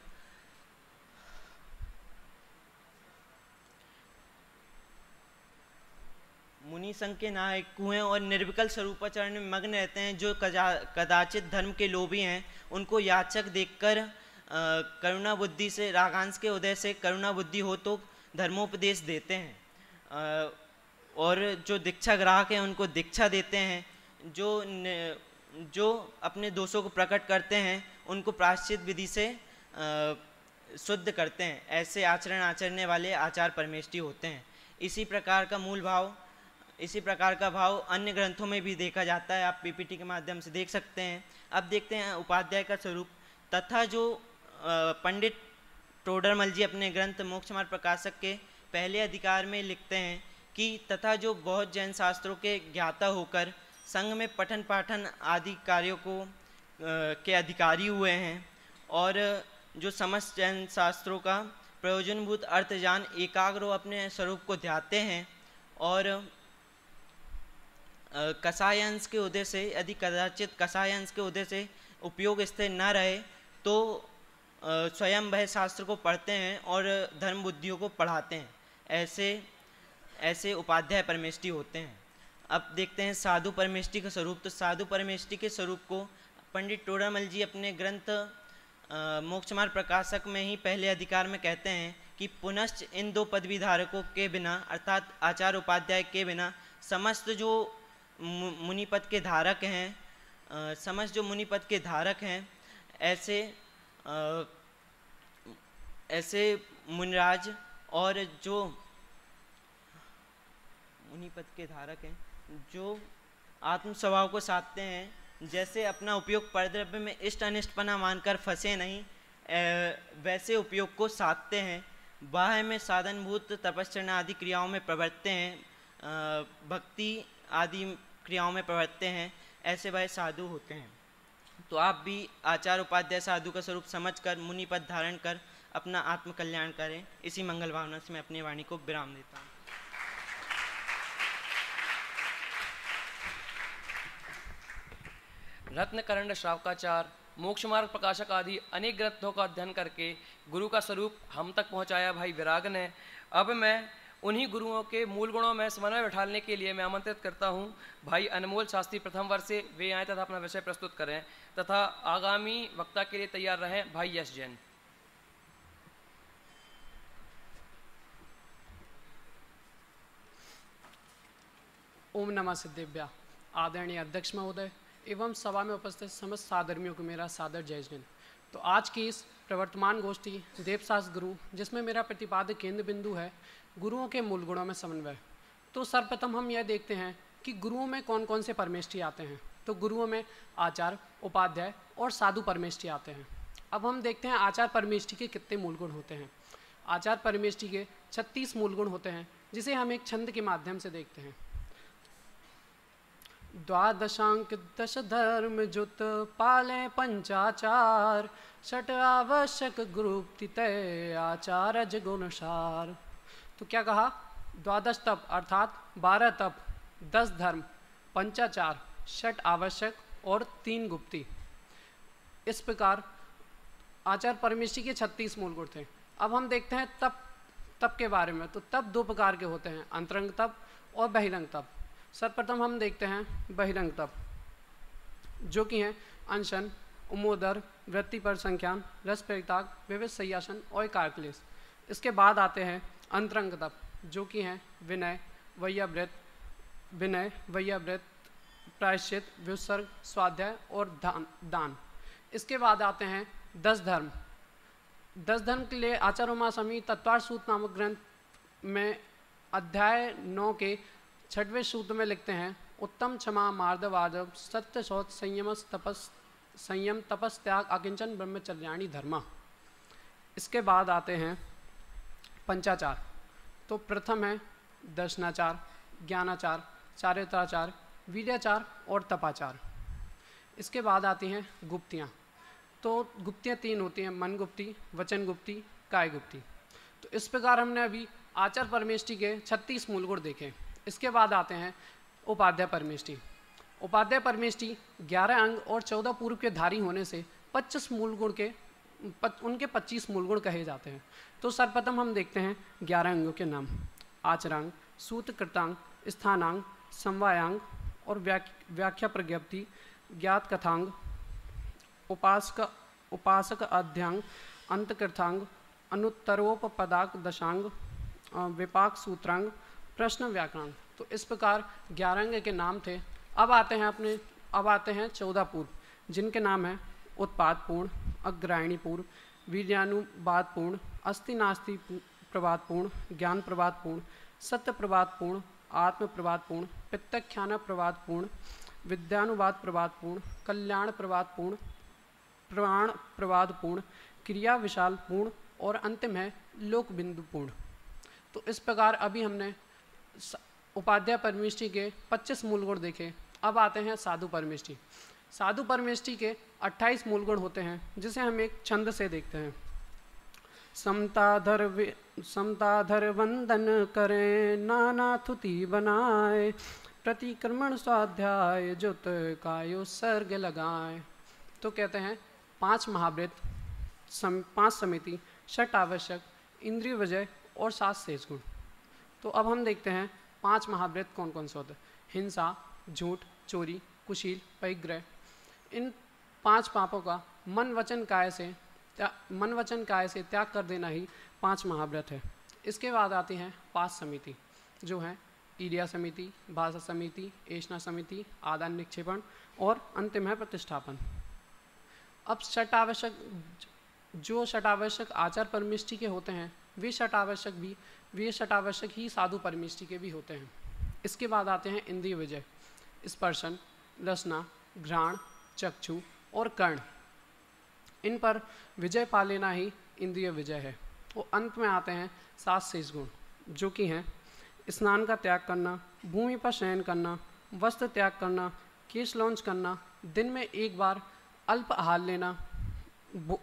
मुनि संघ के नायक हुए और निर्विकल्प स्वरूपाचरण में मग्न रहते हैं। जो कदाचित धर्म के लोभी हैं उनको याचक देखकर करुणा बुद्धि से, रागांश के उदय से करुणा बुद्धि हो तो धर्मोपदेश देते हैं, आ, और जो दीक्षा ग्राहक हैं उनको दीक्षा देते हैं। जो जो अपने दोषों को प्रकट करते हैं उनको प्रायश्चित विधि से आ, शुद्ध करते हैं। ऐसे आचरण आचरने वाले आचार परमेष्ठी होते हैं। इसी प्रकार का मूल भाव इसी प्रकार का भाव अन्य ग्रंथों में भी देखा जाता है, आप पीपीटी के माध्यम से देख सकते हैं। अब देखते हैं उपाध्याय का स्वरूप। तथा जो पंडित टोडरमल जी अपने ग्रंथ मोक्ष मार्ग प्रकाशक के पहले अधिकार में लिखते हैं कि तथा जो बहुत जैन शास्त्रों के ज्ञाता होकर संघ में पठन पाठन आदि कार्यों को आ, के अधिकारी हुए हैं और जो समस्त जैन शास्त्रों का प्रयोजनभूत अर्थ जान एकाग्र अपने स्वरूप को ध्याते हैं और कसायांश के उदय से, यदि कदाचित कसायांश के उदय से उपयोग स्थिर न रहे तो स्वयं वह शास्त्र को पढ़ते हैं और धर्म बुद्धियों को पढ़ाते हैं। ऐसे ऐसे उपाध्याय परमेष्ठी होते हैं। अब देखते हैं साधु परमेष्ठी का स्वरूप। तो साधु परमेष्ठी के स्वरूप को पंडित टोडरमल जी अपने ग्रंथ मोक्ष मार्ग प्रकाशक में ही पहले अधिकार में कहते हैं कि पुनश्च इन दो पदवी धारकों के बिना अर्थात आचार्य उपाध्याय के बिना समस्त जो मुनिपद के धारक हैं समस्त जो मुनिपद के धारक हैं ऐसे आ, ऐसे मुनिराज और जो मुनिपद के धारक हैं जो आत्म स्वभाव को साधते हैं, जैसे अपना उपयोग परद्रव्य में इष्ट अनिष्टपना मानकर फंसे नहीं, वैसे उपयोग को साधते हैं। बाह्य में साधनभूत तपस्या आदि क्रियाओं में प्रवर्तते हैं, भक्ति आदि क्रियाओं में प्रवर्तते हैं। ऐसे वह साधु होते हैं। तो आप भी आचार्य उपाध्याय साधु का स्वरूप समझकर मुनि पद धारण कर अपना आत्मकल्याण करें। इसी मंगल भावना से मैं अपनी वाणी को विराम देता हूँ। रत्न करंड श्रावकाचार, मोक्ष मार्ग प्रकाशक आदि अनेक ग्रंथों का अध्ययन करके गुरु का स्वरूप हम तक पहुंचाया भाई विराग ने। अब मैं उन्हीं गुरुओं के मूल गुणों में समन्वय बैठाने के लिए मैं आमंत्रित करता हूं भाई अनमोल शास्त्री प्रथम वर्ष से वे आए तथा अपना विषय प्रस्तुत करें तथा आगामी वक्ता के लिए तैयार रहें भाई यश जैन। ओम नमः सिद्धेभ्या। आदरणीय अध्यक्ष महोदय एवं सभा में उपस्थित समस्त साधर्मियों को मेरा सादर जय जैन। तो आज की इस प्रवर्तमान गोष्ठी देवशास्त्र गुरु, जिसमें मेरा प्रतिपाद्य केंद्र बिंदु है गुरुओं के मूल गुणों में समन्वय। तो सर्वप्रथम हम यह देखते हैं कि गुरुओं में कौन कौन से परमेष्ठी आते हैं। तो गुरुओं में आचार्य, उपाध्याय और साधु परमेष्ठी आते हैं। अब हम देखते हैं आचार्य परमेष्ठी के कितने मूल गुण होते हैं। आचार्य परमेष्ठी के छत्तीस मूल गुण होते हैं, जिसे हम एक छंद के माध्यम से देखते हैं। द्वादशांक दश धर्म जुत पाले पंचाचार, षट आवश्यक गुरुप्ति तय आचार्य गुणसार। तो क्या कहा? द्वादश तप अर्थात बारह तप, दस धर्म, पंचाचार, षट आवश्यक और तीन गुप्ती। इस प्रकार आचार्य परमेष्ठी के छत्तीस मूल गुण थे। अब हम देखते हैं तप तप के बारे में। तो तप दो प्रकार के होते हैं, अंतरंग तप और बहिरंग तप। सर्वप्रथम हम देखते हैं बहिरंग तप, जो कि हैं अनशन, उमोदर, वृत्ति पर संख्यान, रस परित्याग, विविध संयासन और कारक्लेश। इसके बाद आते हैं अंतरंग तप, जो कि हैं विनय, वैयाव्रत, विनय वैयाव्रत, प्रायश्चित, विसर्ग, स्वाध्याय और दान दान। इसके बाद आते हैं दस धर्म। दस धर्म के लिए आचार्य उमास्वामी तत्वार्थ सूत्र नामक ग्रंथ में अध्याय नौ के छठवें सूत्र में लिखते हैं, उत्तम क्षमा मार्दवादव सत्य शौच संयम तपस संयम तपस त्याग अकिंचन ब्रह्मचर्याणी धर्मा। इसके बाद आते हैं पंचाचार। तो प्रथम है दर्शनाचार, ज्ञानाचार, चारित्राचार, वीर्याचार और तपाचार। इसके बाद आती हैं गुप्तियाँ। तो गुप्तियाँ तीन होती हैं, मन गुप्ती, वचन गुप्ती, काय गुप्ती। तो इस प्रकार हमने अभी आचार्य परमेष्ठी के छत्तीस मूल गुण देखे। इसके बाद आते हैं उपाध्याय परमेष्ठी। उपाध्याय परमेष्ठी ग्यारह अंग और चौदह पूर्व के धारी होने से पच्चीस मूल गुण के पच, उनके पच्चीस मूल गुण कहे जाते हैं। तो सर्वप्रथम हम देखते हैं ग्यारह अंगों के नाम, आचरांग, सूत्रकृतांग, स्थानांग, समवायांग और व्याख्या प्रज्ञप्ति, ज्ञात कथांग, उपासक उपासक अध्यांग, अंतकृतांग, अनुत्तरोपपदाक दशांग, विपाक सूत्रांग, प्रश्न व्याकरण। तो इस प्रकार ग्यारह अंग के नाम थे। अब आते हैं अपने अब आते हैं चौदह पूर्व, जिनके नाम हैं उत्पादपूर्ण, अग्रायणीपूर्ण, वीर्यानुवादपूर्ण, अस्ति नास्ति प्रवादपूर्ण, ज्ञान प्रवादपूर्ण, सत्य प्रवादपूर्ण, आत्म प्रवादपूर्ण, प्रत्यख्यान प्रवादपूर्ण, विद्यानुवाद प्रवादपूर्ण, कल्याण प्रवादपूर्ण, प्राण प्रवादपूर्ण, क्रिया विशालपूर्ण और अंतिम है लोक बिंदुपूर्ण। तो इस प्रकार अभी हमने उपाध्याय परमेष्ठी के पच्चीस मूल गुण देखे। अब आते हैं साधु परमेष्ठी। साधु परमेष्ठी के अट्ठाईस मूल गुण होते हैं, जिसे हम एक छंद से देखते हैं। समताधर समताधर वंदन करें, नाना थुति बनाए, प्रतिक्रमण स्वाध्याय जुत कायो सर्ग लगाए। तो कहते हैं पांच महावृत, सम, पांच समिति, षट आवश्यक, इंद्रिय विजय और सात शेष गुण। तो अब हम देखते हैं पांच महावृत कौन कौन से होते हैं। हिंसा, झूठ, चोरी, कुशील, परिग्रह। इन पांच पापों का मन वचन काय से मन वचन काय से त्याग कर देना ही पांच महाव्रत है। इसके बाद आती हैं पांच समिति, जो हैं ईर्ष्या समिति, भाषा समिति, ऐष्णा समिति, आदान निक्षेपण और अंतिम है प्रतिष्ठापन। अब षटावश्यक, जो षटावश्यक आचार परमेष्ठी के होते हैं, वे षटावश्यक भी वे षटावश्यक ही साधु परमेष्ठी के भी होते हैं। इसके बाद आते हैं इंद्रिय विजय, स्पर्शन, रसना, घ्राण, चक्षु और कर्ण। इन पर विजय पा लेना ही इंद्रिय विजय है। वो अंत में आते हैं सात शेष गुण, जो कि हैं स्नान का त्याग करना, भूमि पर शयन करना, वस्त्र त्याग करना, केश लौंच करना, दिन में एक बार अल्प आहार लेना,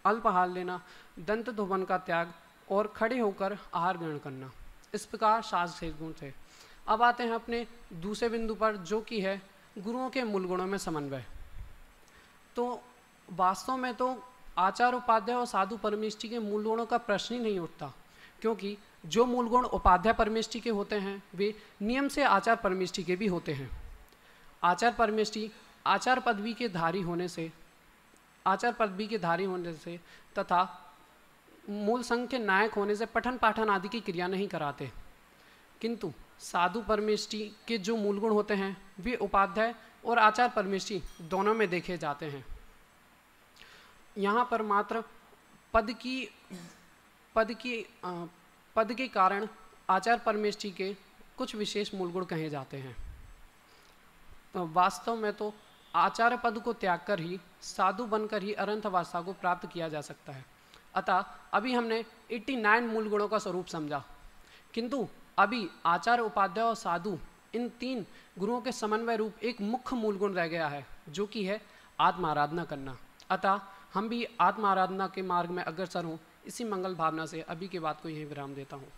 अल्पाहार लेना, दंत धोवन का त्याग और खड़े होकर आहार ग्रहण करना। इस प्रकार शास्त्र से गुण थे। अब आते हैं अपने दूसरे बिंदु पर, जो कि है गुरुओं के मूल गुणों में समन्वय। तो वास्तव में तो आचार उपाध्याय और साधु परमेष्ठी के मूल गुणों का प्रश्न ही नहीं उठता, क्योंकि जो मूल गुण उपाध्याय परमेष्ठी के होते हैं वे नियम से आचार परमेष्ठी के भी होते हैं। आचार परमेष्ठी आचार पदवी के धारी होने से आचार पदवी के धारी होने से तथा मूल संघ के नायक होने से पठन पाठन आदि की क्रिया नहीं कराते, किंतु साधु परमेष्ठी के जो मूल गुण होते हैं वे उपाध्याय और आचार परमेष्ठी दोनों में देखे जाते हैं। यहाँ पर मात्र पद की पद की आ, पद के कारण आचार परमेष्ठी के कुछ विशेष मूल गुण कहे जाते हैं। तो वास्तव में तो आचार्य पद को त्याग कर ही साधु बनकर ही अरंत अवस्था को प्राप्त किया जा सकता है। अतः अभी हमने नवासी मूल गुणों का स्वरूप समझा, किंतु अभी आचार्य, उपाध्याय और साधु इन तीन गुरुओं के समन्वय रूप एक मुख्य मूल गुण रह गया है, जो कि है आत्म आराधना करना। अतः हम भी आत्म आराधना के मार्ग में अग्रसर हों, इसी मंगल भावना से अभी की बात को यहीं विराम देता हूँ।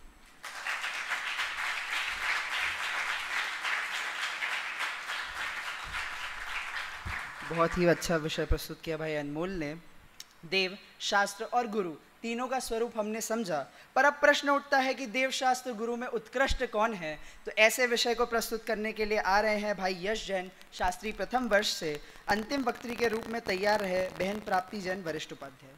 बहुत ही अच्छा विषय प्रस्तुत किया भाई अनमोल ने। देव, शास्त्र और गुरु तीनों का स्वरूप हमने समझा, पर अब प्रश्न उठता है कि देव, शास्त्र, गुरु में उत्कृष्ट कौन है। तो ऐसे विषय को प्रस्तुत करने के लिए आ रहे हैं भाई यश जैन, शास्त्री प्रथम वर्ष से, अंतिम वक्त्री के रूप में तैयार रहे बहन प्राप्ति जैन, वरिष्ठ उपाध्याय।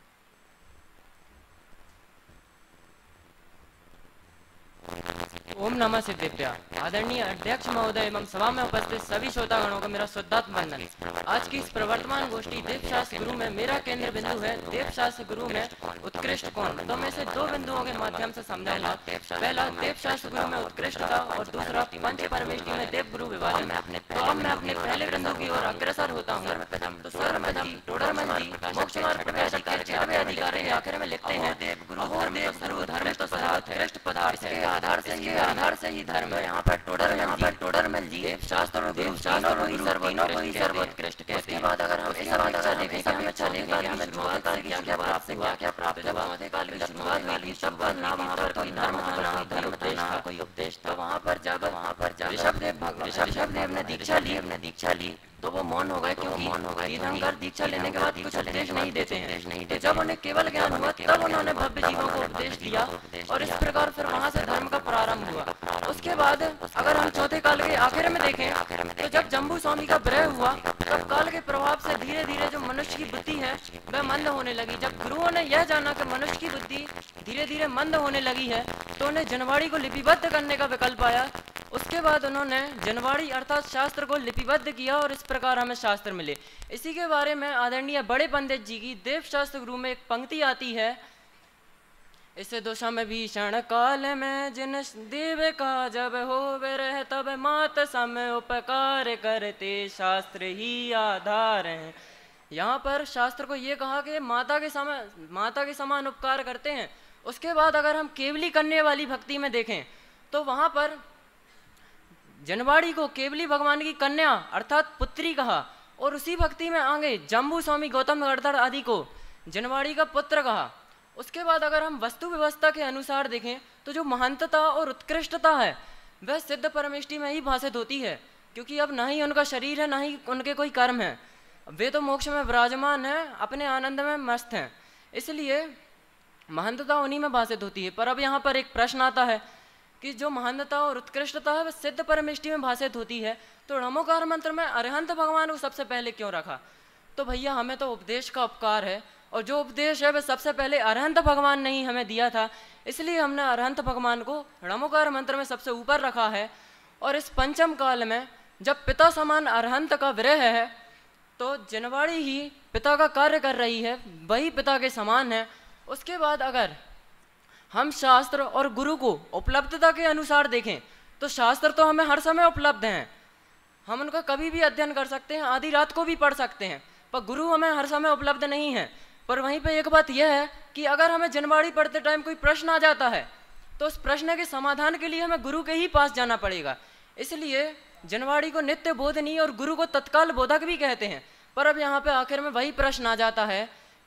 ओम नमः सिद्धेभ्या। आदरणीय अध्यक्ष महोदय एवं सभा में उपस्थित सभी श्रोतागणों का मेरा श्रद्धात्मक वंदन। आज की इस प्रवर्तमान गोष्ठी देवशास्त्र गुरु में मेरा केंद्र बिंदु है देवशास्त्र गुरु में उत्कृष्ट कौन। तो मैं इसे दो बिंदुओं के माध्यम से समझाऊंगा। पहला देवशास्त्र गुरु में उत्कृष्टता और दूसरा पंच परमेष्ठी में देव गुरु विभाजन। तो अब मैं अपने पहले बिंदु की ओर अग्रसर होता हूँ। तो सर्वप्रथम टोडरमल जी मोक्ष मार्ग प्रवेशिका छठवें अधिकारी के आखिर में लिखते हैं देव गुरु देव सर्वधर्म तो सर्वोत्कृष्ट पदार्थ है। आधार से ही आधार से ही धर्म है। यहाँ पर टोडर यहाँ पर टोडरमल जी देव शास्त्र और देव शास्त्र और तीनों को ही सर्वोत्कृष्ट कहते हैं। उसके बाद अगर हम इस बात अगर देखें कि हमें चले कि हमें शुरुआत काल की क्या प्राप्त हुआ क्या प्राप्त हुआ मध्य काल की शुरुआत वाली सब ना वहाँ पर कोई धर्म ना धर्म उपदेश था कोई उपदेश था। वहाँ पर जब वहाँ पर जब ऋषभदेव भगवान ऋषभदेव ने दीक्षा ली हमने दीक्षा ली तो वो मौन हो गए, क्योंकि मौन हो गए तीर्थंकर दीक्षा लेने के बाद कुछ उपदेश नहीं देते हैं। नहीं देते। जब उन्हें केवल ज्ञान हुआ तब उन्होंने भव्य जीवों को उपदेश दिया और इस प्रकार फिर वहाँ से धर्म का प्रारंभ हुआ। उसके बाद अगर हम चौथे काल के आखिर में देखें तो जब जम्बू स्वामी का विरह हुआ तब काल के प्रभाव से धीरे धीरे जो मनुष्य की बुद्धि है वह मंद होने लगी। जब गुरुओं ने यह जाना कि मनुष्य की बुद्धि धीरे धीरे मंद होने लगी है तो उन्हें जनवाड़ी को लिपिबद्ध करने का विकल्प आया। उसके बाद उन्होंने जनवाड़ी अर्थात शास्त्र को लिपिबद्ध किया और इस प्रकार हमें शास्त्र मिले। इसी के बारे में आदरणीय बड़े पंडित जी की देव शास्त्र गुरु में एक पंक्ति आती है, इस दोषम भीषण काल में जिन देव का जब हो रह तब मात समय उपकार करते शास्त्र ही आधार है। यहाँ पर शास्त्र को ये कहा कि माता के समय माता के समान उपकार करते हैं। उसके बाद अगर हम केवली करने वाली भक्ति में देखें तो वहाँ पर जनवाड़ी को केवली भगवान की कन्या अर्थात पुत्री कहा और उसी भक्ति में आगे जम्बू स्वामी गौतम गढ़धर आदि को जनवाड़ी का पुत्र कहा। उसके बाद अगर हम वस्तु व्यवस्था के अनुसार देखें तो जो महंतता और उत्कृष्टता है वह सिद्ध परमेष्ठी में ही भाषित होती है, क्योंकि अब ना ही उनका शरीर है ना ही उनके कोई कर्म है, वे तो मोक्ष में विराजमान हैं, अपने आनंद में मस्त हैं, इसलिए महंतता उन्हीं में भाषित होती है। पर अब यहाँ पर एक प्रश्न आता है कि जो महंतता और उत्कृष्टता है वह सिद्ध परमेष्ठी में भाषित होती है, तो नमोकार मंत्र में अरिहंत भगवान को सबसे पहले क्यों रखा? तो भैया हमें तो उपदेश का उपकार है और जो उपदेश है वह सबसे पहले अरिहंत भगवान ने ही हमें दिया था, इसलिए हमने अरिहंत भगवान को नमोकार मंत्र में सबसे ऊपर रखा है। और इस पंचम काल में जब पिता समान अरिहंत का विरह है तो जनवाड़ी ही पिता का कार्य कर रही है, वही पिता के समान है। उसके बाद अगर हम शास्त्र और गुरु को उपलब्धता के अनुसार देखें तो शास्त्र तो हमें हर समय उपलब्ध हैं, हम उनका कभी भी अध्ययन कर सकते हैं, आधी रात को भी पढ़ सकते हैं, पर गुरु हमें हर समय उपलब्ध नहीं है। पर वहीं पे एक बात यह है कि अगर हमें जनवाड़ी पढ़ते टाइम कोई प्रश्न आ जाता है तो उस प्रश्न के समाधान के लिए हमें गुरु के ही पास जाना पड़ेगा। इसलिए जनवाड़ी को नित्य बोधनी और गुरु को तत्काल बोधक भी कहते हैं। पर अब यहाँ पे आखिर में वही प्रश्न आ जाता है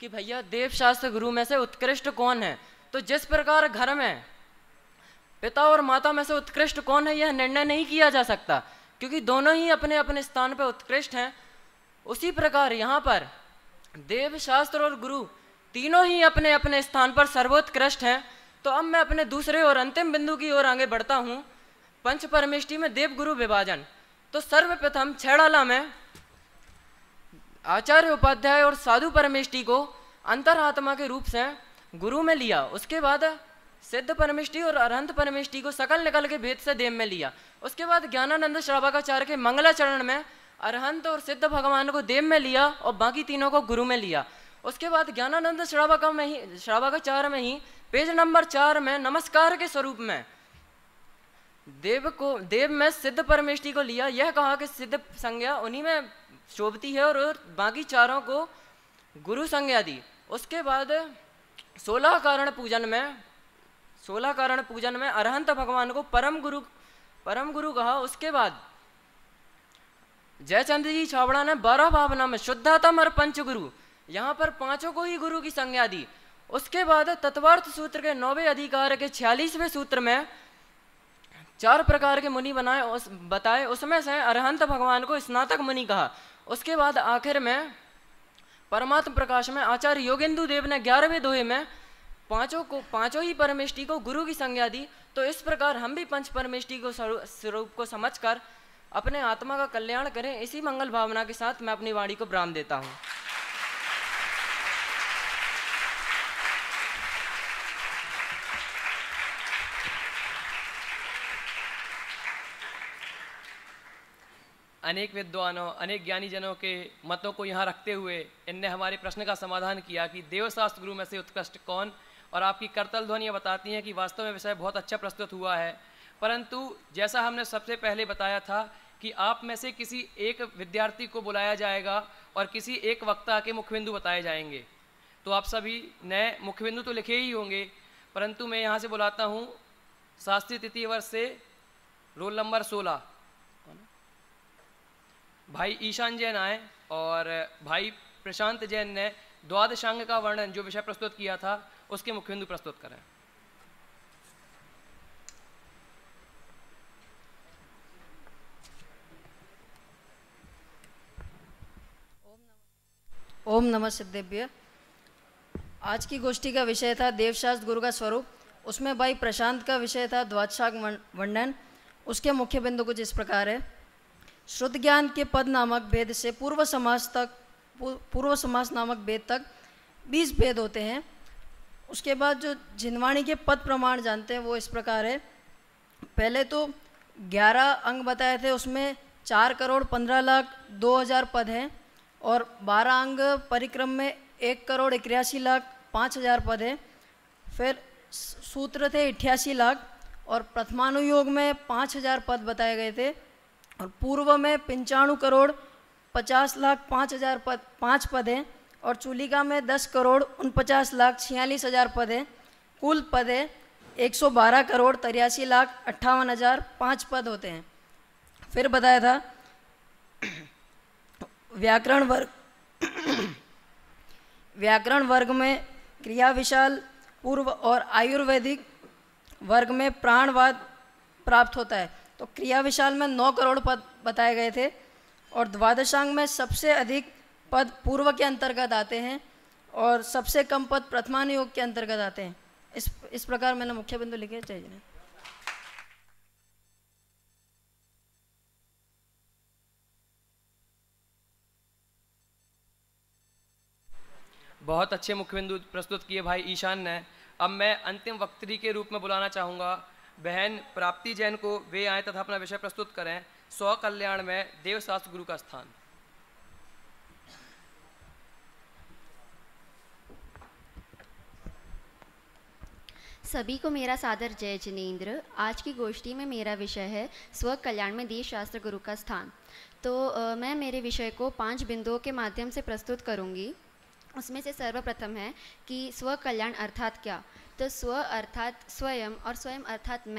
कि भैया देव शास्त्र गुरु में से उत्कृष्ट कौन है। तो जिस प्रकार घर में पिता और माता में से उत्कृष्ट कौन है यह निर्णय नहीं किया जा सकता, क्योंकि दोनों ही अपने अपने स्थान पर उत्कृष्ट हैं, उसी प्रकार यहाँ पर देव शास्त्र और गुरु तीनों ही अपने अपने स्थान पर सर्वोत्कृष्ट हैं। तो अब मैं अपने दूसरे और अंतिम बिंदु की ओर आगे बढ़ता हूँ, पंच परमेष्टि में देव गुरु विभाजन। तो सर्वप्रथम छेड़ाला में आचार्य उपाध्याय और साधु परमेष्टि को अंतरात्मा के रूप से गुरु में लिया। उसके बाद सिद्ध परमेष्टि और अरहंत परमेष्टि को सकल निकल के भेद से देव में लिया। उसके बाद ज्ञानानंद श्रावकाचार्य के मंगलाचरण में अरहंत और सिद्ध भगवान को देव में लिया और बाकी तीनों को गुरु में लिया। उसके बाद ज्ञानानंद श्रावका में ही श्रावकाचार्य में ही पेज नंबर चार में नमस्कार के स्वरूप में देव को देव में सिद्ध परमेष्टि को लिया। यह कहा कि सिद्ध संज्ञा उन्हीं में शोभती है और बाकी चारों को गुरु संज्ञा दी। उसके बाद सोलह कारण पूजन में सोलह कारण पूजन में अरहंत भगवान को परम गुरु परम गुरु कहा। उसके बाद जयचंद जी छाबड़ा ने बारह भावना में शुद्धातम और पंचगुरु, यहाँ पर पांचों को ही गुरु की संज्ञा दी। उसके बाद तत्वार्थ सूत्र के नौवें अधिकार के छियालीसवें सूत्र में चार प्रकार के मुनि बनाए उस बताए, उसमें से अरहंत भगवान को स्नातक मुनि कहा। उसके बाद आखिर में परमात्म प्रकाश में आचार्य योगेंदु देव ने ग्यारहवें दोहे में पांचों को पांचों ही परमेष्टि को गुरु की संज्ञा दी। तो इस प्रकार हम भी पंच परमेष्टि को स्वरूप को समझकर अपने आत्मा का कल्याण करें। इसी मंगल भावना के साथ मैं अपनी वाणी को विराम देता हूँ। अनेक विद्वानों अनेक ज्ञानी जनों के मतों को यहाँ रखते हुए इनने हमारे प्रश्न का समाधान किया कि देवशास्त्र गुरु में से उत्कृष्ट कौन, और आपकी करतल ध्वनियाँ बताती हैं कि वास्तव में विषय बहुत अच्छा प्रस्तुत हुआ है। परंतु जैसा हमने सबसे पहले बताया था कि आप में से किसी एक विद्यार्थी को बुलाया जाएगा और किसी एक वक्ता के मुख्यबिंदु बताए जाएंगे। तो आप सभी नए मुख्यबिंदु तो लिखे ही होंगे, परंतु मैं यहाँ से बुलाता हूँ शास्त्रीय तृतीय वर्ष से रोल नंबर सोलह भाई ईशान जैन आए, और भाई प्रशांत जैन ने द्वादशांग का वर्णन जो विषय प्रस्तुत किया था उसके मुख्यबिंदु प्रस्तुत करें। ओम नमः सिद्धेभ्य। आज की गोष्ठी का विषय था देवशास्त्र गुरु का स्वरूप। उसमें भाई प्रशांत का विषय था द्वादशांग वर्णन। उसके मुख्य बिंदु कुछ इस प्रकार है। श्रुत ज्ञान के पद नामक भेद से पूर्व समास तक पूर्व समास नामक भेद तक बीस भेद होते हैं। उसके बाद जो जिनवाणी के पद प्रमाण जानते हैं वो इस प्रकार है। पहले तो ग्यारह अंग बताए थे, उसमें चार करोड़ पंद्रह लाख दो हज़ार पद हैं, और बारह अंग परिक्रम में एक करोड़ इक्यासी लाख पाँच हज़ार पद हैं। फिर सूत्र थे अट्ठासी लाख, और प्रथमानुयोग में पाँच हज़ार पद बताए गए थे, और पूर्व में पंचाणु करोड़ पचास लाख पाँच हज़ार पद पाँच पद हैं, और चूलिका में दस करोड़ उनपचास लाख छियालीस हज़ार पद हैं। कुल पद है एक सौ बारह करोड़ तिरासी लाख अट्ठावन हज़ार पाँच पद होते हैं। फिर बताया था व्याकरण वर्ग व्याकरण वर्ग में क्रिया विशाल पूर्व और आयुर्वेदिक वर्ग में प्राणवाद प्राप्त होता है। तो क्रिया विशाल में नौ करोड़ पद बताए गए थे, और द्वादशांग में सबसे अधिक पद पूर्व के अंतर्गत आते हैं और सबसे कम पद प्रथमानुयोग के अंतर्गत आते हैं। इस इस प्रकार मैंने मुख्य बिंदु लिखे चाहिए। बहुत अच्छे मुख्य बिंदु प्रस्तुत किए भाई ईशान ने। अब मैं अंतिम वक्तरी के रूप में बुलाना चाहूँगा बहन प्राप्ति जैन को। वे आए तथा अपना विषय प्रस्तुत करें, स्व कल्याण में देवशास्त्र गुरु का स्थान। सभी को मेरा सादर जय जिनेंद्र। आज की गोष्ठी में मेरा विषय है स्व कल्याण में देवशास्त्र गुरु का स्थान। तो आ, मैं मेरे विषय को पांच बिंदुओं के माध्यम से प्रस्तुत करूंगी। उसमें से सर्वप्रथम है कि स्व कल्याण अर्थात क्या। तो स्व अर्थात स्वयं, और स्वयं अर्थात मैं,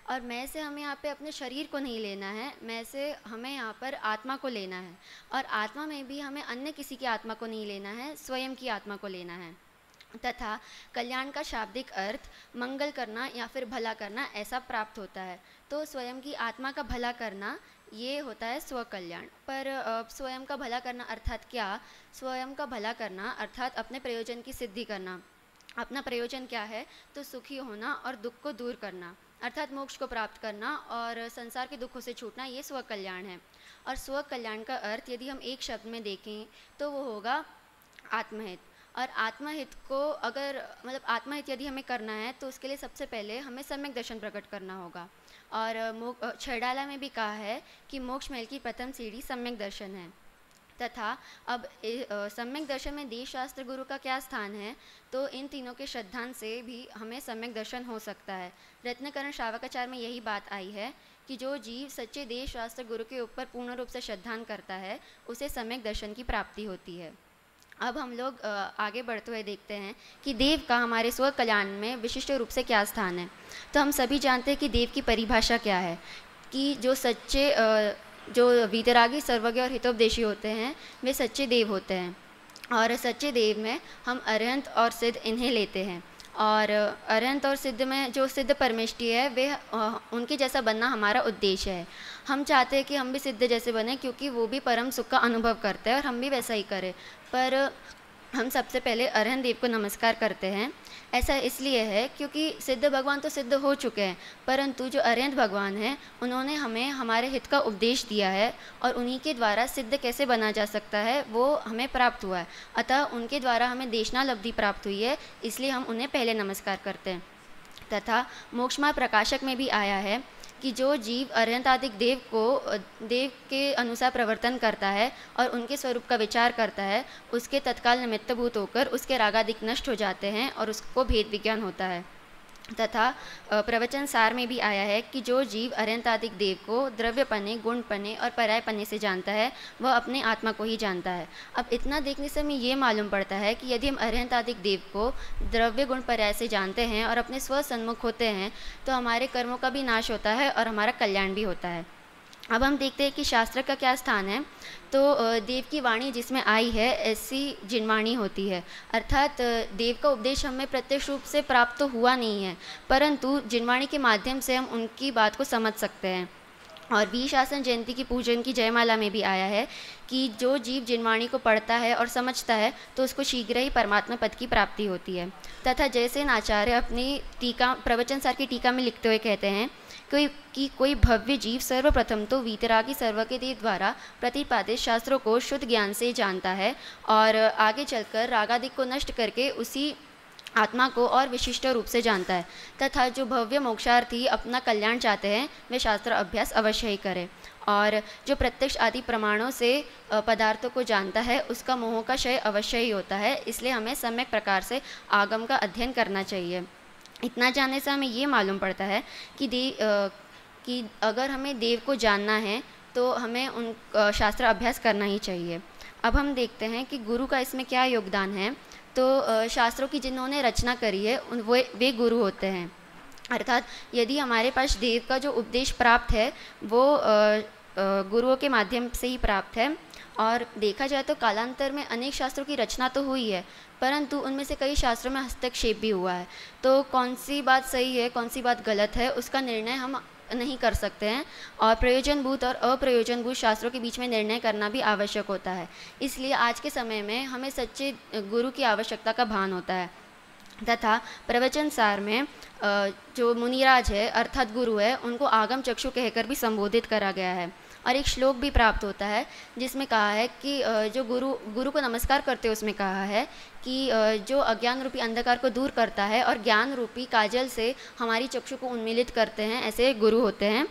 और मैं से हमें यहाँ पे अपने शरीर को नहीं लेना है, मैं से हमें यहाँ पर आत्मा को लेना है। और आत्मा में भी हमें अन्य किसी की आत्मा को नहीं लेना है, स्वयं की आत्मा को लेना है। तथा कल्याण का शाब्दिक अर्थ मंगल करना या फिर भला करना ऐसा प्राप्त होता है। तो स्वयं की आत्मा का भला करना ये होता है स्व कल्याण। पर अ, स्वयं का भला करना अर्थात क्या? स्वयं का भला करना अर्थात अपने प्रयोजन की सिद्धि करना। अपना प्रयोजन क्या है? तो सुखी होना और दुख को दूर करना, अर्थात मोक्ष को प्राप्त करना और संसार के दुखों से छूटना, ये स्व कल्याण है। और स्व कल्याण का अर्थ यदि हम एक शब्द में देखें तो वो होगा आत्महित। और आत्महित को अगर मतलब आत्महित यदि हमें करना है तो उसके लिए सबसे पहले हमें सम्यक दर्शन प्रकट करना होगा। और मो छेड़ाला में भी कहा है कि मोक्ष महल की प्रथम सीढ़ी सम्यक दर्शन है। तथा अब ए- अ, सम्यक दर्शन में देश शास्त्र गुरु का क्या स्थान है? तो इन तीनों के श्रद्धांत से भी हमें सम्यक दर्शन हो सकता है। रत्नकरण श्रावकाचार में यही बात आई है कि जो जीव सच्चे देश शास्त्र गुरु के ऊपर पूर्ण रूप से श्रद्धान करता है उसे सम्यक दर्शन की प्राप्ति होती है। अब हम लोग अ, आगे बढ़ते हुए देखते हैं कि देव का हमारे स्व कल्याण में विशिष्ट रूप से क्या स्थान है। तो हम सभी जानते हैं कि देव की परिभाषा क्या है, कि जो सच्चे अ, जो वीतरागी, सर्वज्ञ और हितोपदेशी होते हैं वे सच्चे देव होते हैं। और सच्चे देव में हम अरहंत और सिद्ध इन्हें लेते हैं। और अरहंत और सिद्ध में जो सिद्ध परमेष्टि है वे अ, उनके जैसा बनना हमारा उद्देश्य है। हम चाहते हैं कि हम भी सिद्ध जैसे बने, क्योंकि वो भी परम सुख का अनुभव करते हैं और हम भी वैसा ही करें। पर हम सबसे पहले अरहंत देव को नमस्कार करते हैं। ऐसा इसलिए है क्योंकि सिद्ध भगवान तो सिद्ध हो चुके हैं, परंतु जो अरहंत भगवान हैं उन्होंने हमें हमारे हित का उपदेश दिया है और उन्हीं के द्वारा सिद्ध कैसे बना जा सकता है वो हमें प्राप्त हुआ है। अतः उनके द्वारा हमें देशनालब्धि प्राप्त हुई है, इसलिए हम उन्हें पहले नमस्कार करते हैं। तथा मोक्षमार्ग प्रकाशक में भी आया है कि जो जीव अरहंतादिक देव को देव के अनुसार प्रवर्तन करता है और उनके स्वरूप का विचार करता है, उसके तत्काल निमित्तभूत होकर उसके रागादिक नष्ट हो जाते हैं और उसको भेद विज्ञान होता है। तथा अ, प्रवचन सार में भी आया है कि जो जीव अरहंतादिक देव को द्रव्यपने, गुणपने और पर्यायपने से जानता है वह अपने आत्मा को ही जानता है। अब इतना देखने से हमें ये मालूम पड़ता है कि यदि हम अरहंतादिक देव को द्रव्य गुण पर्याय से जानते हैं और अपने स्व सन्मुख होते हैं तो हमारे कर्मों का भी नाश होता है और हमारा कल्याण भी होता है। अब हम देखते हैं कि शास्त्र का क्या स्थान है। तो अ, देव की वाणी जिसमें आई है ऐसी जिनवाणी होती है, अर्थात अ, देव का उपदेश हमें प्रत्यक्ष रूप से प्राप्त तो हुआ नहीं है, परंतु जिनवाणी के माध्यम से हम उनकी बात को समझ सकते हैं। और वीर शासन जयंती की पूजन की जयमाला में भी आया है कि जो जीव जिनवाणी को पढ़ता है और समझता है तो उसको शीघ्र ही परमात्मा पद की प्राप्ति होती है। तथा जैसे आचार्य अपनी टीका प्रवचन सार की टीका में लिखते हुए कहते हैं कोई कि कोई भव्य जीव सर्वप्रथम तो वीतरागी सर्व के देव द्वारा प्रतिपादित शास्त्रों को शुद्ध ज्ञान से जानता है और आगे चलकर रागादिक को नष्ट करके उसी आत्मा को और विशिष्ट रूप से जानता है। तथा जो भव्य मोक्षार्थी अपना कल्याण चाहते हैं वे शास्त्र अभ्यास अवश्य ही करें। और जो प्रत्यक्ष आदि प्रमाणों से अ, पदार्थों को जानता है उसका मोह का क्षय अवश्य ही होता है, इसलिए हमें सम्यक प्रकार से आगम का अध्ययन करना चाहिए। इतना जानने से हमें ये मालूम पड़ता है कि दे अ, कि अगर हमें देव को जानना है तो हमें उन अ, शास्त्र अभ्यास करना ही चाहिए। अब हम देखते हैं कि गुरु का इसमें क्या योगदान है। तो अ, शास्त्रों की जिन्होंने रचना करी है उन वो वे गुरु होते हैं। अर्थात यदि हमारे पास देव का जो उपदेश प्राप्त है वो अ, अ, गुरुओं के माध्यम से ही प्राप्त है। और देखा जाए तो कालांतर में अनेक शास्त्रों की रचना तो हुई है, परंतु उनमें से कई शास्त्रों में हस्तक्षेप भी हुआ है। तो कौन सी बात सही है कौन सी बात गलत है उसका निर्णय हम नहीं कर सकते हैं, और प्रयोजनभूत और अप्रयोजनभूत शास्त्रों के बीच में निर्णय करना भी आवश्यक होता है। इसलिए आज के समय में हमें सच्चे गुरु की आवश्यकता का भान होता है। तथा प्रवचन सार में अ, जो मुनिराज है अर्थात गुरु है उनको आगम चक्षु कहकर भी संबोधित करा गया है। और एक श्लोक भी प्राप्त होता है जिसमें कहा है कि अ, जो गुरु गुरु को नमस्कार करते हैं उसमें कहा है कि अ, जो अज्ञान रूपी अंधकार को दूर करता है और ज्ञान रूपी काजल से हमारी चक्षु को उन्मीलित करते हैं, ऐसे गुरु होते हैं।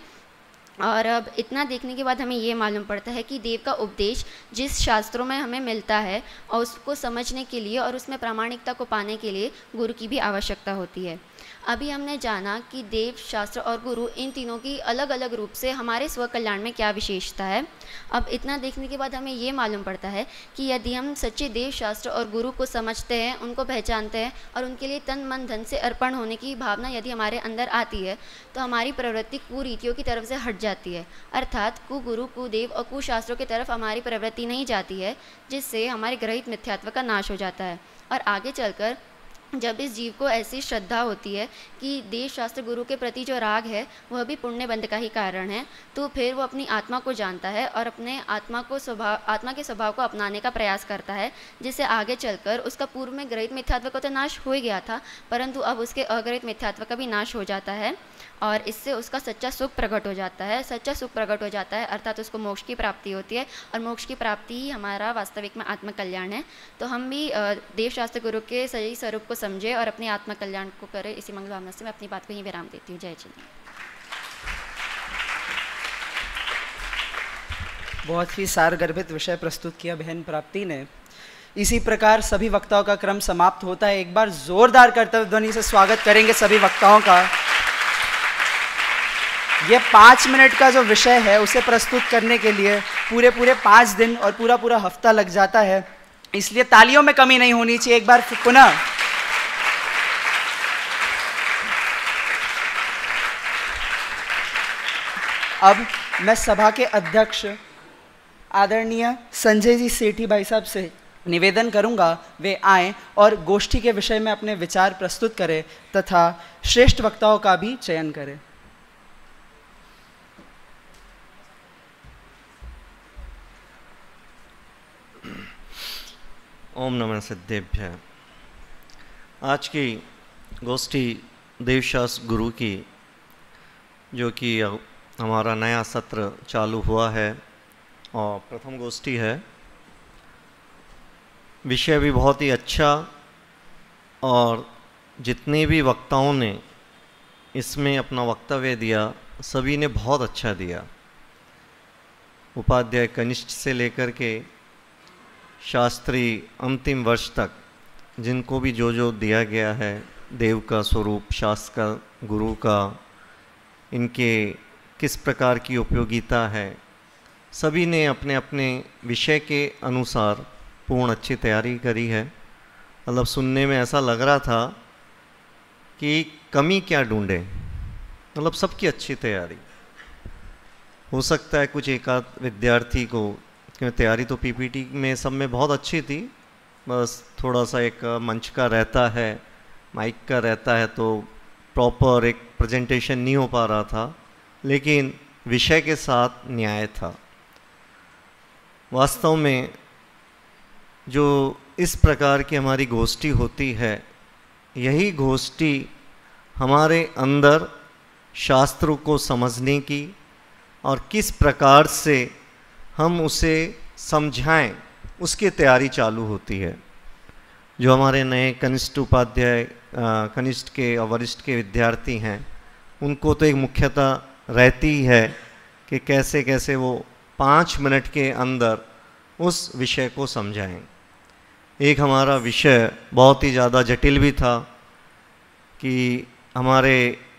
और अब इतना देखने के बाद हमें ये मालूम पड़ता है कि देव का उपदेश जिस शास्त्रों में हमें मिलता है और उसको समझने के लिए और उसमें प्रामाणिकता को पाने के लिए गुरु की भी आवश्यकता होती है। अभी हमने जाना कि देव, शास्त्र और गुरु इन तीनों की अलग अलग रूप से हमारे स्व कल्याण में क्या विशेषता है। अब इतना देखने के बाद हमें ये मालूम पड़ता है कि यदि हम सच्चे देव, शास्त्र और गुरु को समझते हैं, उनको पहचानते हैं और उनके लिए तन मन धन से अर्पण होने की भावना यदि हमारे अंदर आती है तो हमारी प्रवृत्ति कुरीतियों की तरफ से हट जाती है, अर्थात कुगुरु, कुदेव और कुशास्त्रों की तरफ हमारी प्रवृत्ति नहीं जाती है, जिससे हमारे ग्रहित मिथ्यात्व का नाश हो जाता है। और आगे चलकर जब इस जीव को ऐसी श्रद्धा होती है कि देव, शास्त्र, गुरु के प्रति जो राग है वह भी पुण्य बंध का ही कारण है, तो फिर वो अपनी आत्मा को जानता है और अपने आत्मा को स्वभाव आत्मा के स्वभाव को अपनाने का प्रयास करता है, जिससे आगे चलकर उसका पूर्व में ग्रहित मिथ्यात्व का तो नाश हो ही गया था, परंतु अब उसके अग्रहित मिथ्यात्व का भी नाश हो जाता है और इससे उसका सच्चा सुख प्रकट हो जाता है। सच्चा सुख प्रकट हो जाता है अर्थात उसको मोक्ष की प्राप्ति होती है और मोक्ष की प्राप्ति ही हमारा वास्तविक में आत्मकल्याण है। तो हम भी देव, शास्त्र, गुरु के सही स्वरूप को समझे और अपने आत्मकल्याण को करें। इसी मंगल भावना से मैं अपनी बात को ही विराम देती हूँ। जय श्री। बहुत ही सारगर्भित विषय प्रस्तुत किया बहन प्राप्ति ने। इसी प्रकार सभी वक्ताओं का क्रम समाप्त होता है। एक बार जोरदार कर्तव्य ध्वनि से स्वागत करेंगे सभी वक्ताओं का। ये पाँच मिनट का जो विषय है उसे प्रस्तुत करने के लिए पूरे पूरे पाँच दिन और पूरा पूरा हफ्ता लग जाता है, इसलिए तालियों में कमी नहीं होनी चाहिए। एक बार पुनः अब मैं सभा के अध्यक्ष आदरणीय संजय जी सेठी भाई साहब से निवेदन करूंगा वे आएं और गोष्ठी के विषय में अपने विचार प्रस्तुत करें तथा श्रेष्ठ वक्ताओं का भी चयन करें। ओम नमः सिद्धेभ्य। आज की गोष्ठी देवशास्त्र गुरु की, जो कि हमारा नया सत्र चालू हुआ है और प्रथम गोष्ठी है। विषय भी बहुत ही अच्छा और जितने भी वक्ताओं ने इसमें अपना वक्तव्य दिया सभी ने बहुत अच्छा दिया। उपाध्याय कनिष्ठ से लेकर के शास्त्री अंतिम वर्ष तक जिनको भी जो जो दिया गया है, देव का स्वरूप, शास्त्र का, गुरु का, इनके किस प्रकार की उपयोगिता है, सभी ने अपने अपने विषय के अनुसार पूर्ण अच्छी तैयारी करी है। मतलब सुनने में ऐसा लग रहा था कि कमी क्या ढूंढे, मतलब सबकी अच्छी तैयारी। हो सकता है कुछ एकाध विद्यार्थी को, क्योंकि तैयारी तो पीपीटी में सब में बहुत अच्छी थी, बस थोड़ा सा एक मंच का रहता है, माइक का रहता है, तो प्रॉपर एक प्रेजेंटेशन नहीं हो पा रहा था, लेकिन विषय के साथ न्याय था। वास्तव में जो इस प्रकार की हमारी गोष्ठी होती है, यही गोष्ठी हमारे अंदर शास्त्रों को समझने की और किस प्रकार से हम उसे समझाएं उसकी तैयारी चालू होती है। जो हमारे नए कनिष्ठ उपाध्याय, कनिष्ठ के और वरिष्ठ के विद्यार्थी हैं, उनको तो एक मुख्यता रहती है कि कैसे कैसे वो पाँच मिनट के अंदर उस विषय को समझाएं। एक हमारा विषय बहुत ही ज़्यादा जटिल भी था कि हमारे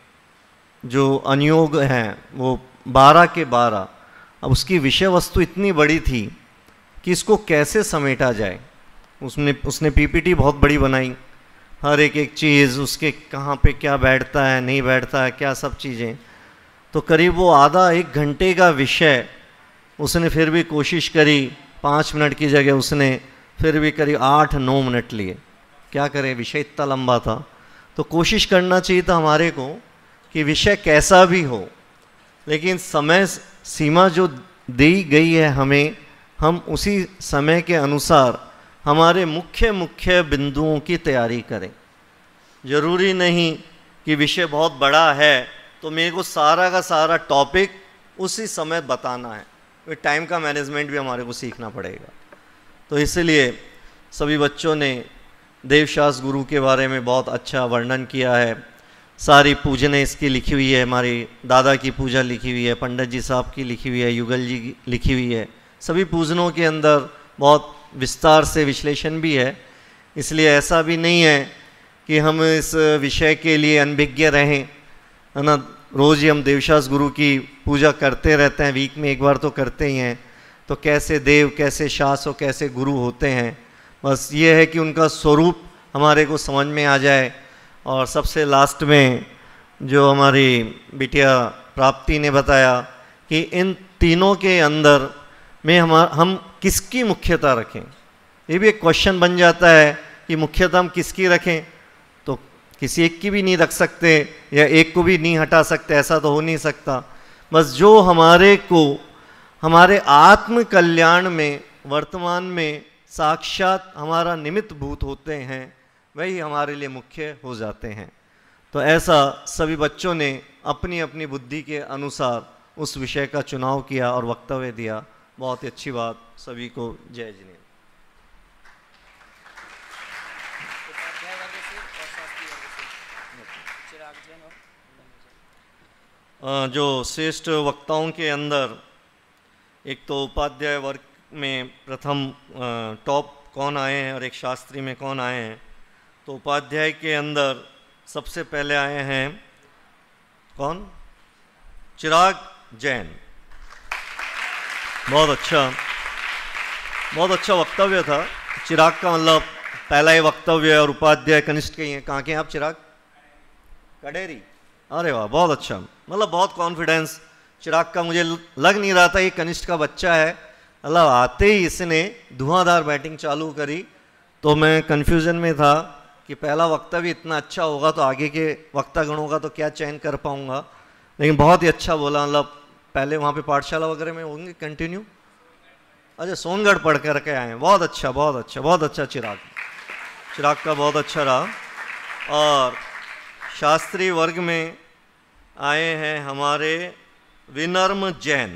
जो अनुयोग हैं वो बारह के बारह, अब उसकी विषय वस्तु इतनी बड़ी थी कि इसको कैसे समेटा जाए। उसने उसने पीपीटी बहुत बड़ी बनाई, हर एक एक चीज़ उसके कहाँ पे क्या बैठता है, नहीं बैठता है, क्या सब चीज़ें, तो करीब वो आधा एक घंटे का विषय उसने फिर भी कोशिश करी, पाँच मिनट की जगह उसने फिर भी करीब आठ नौ मिनट लिए। क्या करें, विषय इतना लंबा था। तो कोशिश करना चाहिए था हमारे को कि विषय कैसा भी हो, लेकिन समय सीमा जो दी गई है हमें, हम उसी समय के अनुसार हमारे मुख्य मुख्य बिंदुओं की तैयारी करें। ज़रूरी नहीं कि विषय बहुत बड़ा है तो मेरे को सारा का सारा टॉपिक उसी समय बताना है, तो टाइम का मैनेजमेंट भी हमारे को सीखना पड़ेगा। तो इसलिए सभी बच्चों ने देवशास्त्र गुरु के बारे में बहुत अच्छा वर्णन किया है। सारी पूजनें इसकी लिखी हुई है, हमारी दादा की पूजा लिखी हुई है, पंडित जी साहब की लिखी हुई है, युगल जी की लिखी हुई है। सभी पूजनों के अंदर बहुत विस्तार से विश्लेषण भी है। इसलिए ऐसा भी नहीं है कि हम इस विषय के लिए अनभिज्ञ रहें, है ना। रोज़ ही हम देवशास गुरु की पूजा करते रहते हैं, वीक में एक बार तो करते ही हैं। तो कैसे देव, कैसे शास और कैसे गुरु होते हैं, बस ये है कि उनका स्वरूप हमारे को समझ में आ जाए। और सबसे लास्ट में जो हमारी बिटिया प्राप्ति ने बताया कि इन तीनों के अंदर में हम हम किसकी मुख्यता रखें, ये भी एक क्वेश्चन बन जाता है कि मुख्यता हम किसकी रखें। तो किसी एक की भी नहीं रख सकते या एक को भी नहीं हटा सकते, ऐसा तो हो नहीं सकता। बस जो हमारे को हमारे आत्म कल्याण में वर्तमान में साक्षात हमारा निमित्त भूत होते हैं, वही हमारे लिए मुख्य हो जाते हैं। तो ऐसा सभी बच्चों ने अपनी अपनी बुद्धि के अनुसार उस विषय का चुनाव किया और वक्तव्य दिया। बहुत ही अच्छी बात, सभी को जय जिनेंद्र। जो श्रेष्ठ वक्ताओं के अंदर एक तो उपाध्याय वर्ग में प्रथम टॉप कौन आए हैं और एक शास्त्री में कौन आए हैं, तो उपाध्याय के अंदर सबसे पहले आए हैं कौन, चिराग जैन। बहुत अच्छा बहुत अच्छा वक्तव्य था। चिराग का मतलब पहला ही वक्तव्य और उपाध्याय कनिष्ठ के ही हैं। कहाँ के हैं आप चिराग? कडेरी। अरे वाह, बहुत अच्छा, मतलब बहुत कॉन्फिडेंस चिराग का। मुझे लग नहीं रहा था ये कनिष्ठ का बच्चा है, मतलब आते ही इसने धुआंधार बैटिंग चालू करी। तो मैं कन्फ्यूज़न में था कि पहला वक्तव्य इतना अच्छा होगा तो आगे के वक्तागणों का तो क्या चयन कर पाऊँगा, लेकिन बहुत ही अच्छा बोला। मतलब पहले वहाँ पे पाठशाला वगैरह में होंगे कंटिन्यू। अच्छा, सोनगढ़ पढ़ कर के आए हैं, बहुत अच्छा बहुत अच्छा बहुत अच्छा। चिराग चिराग का बहुत अच्छा रहा। और शास्त्री वर्ग में आए हैं हमारे विनर्म जैन।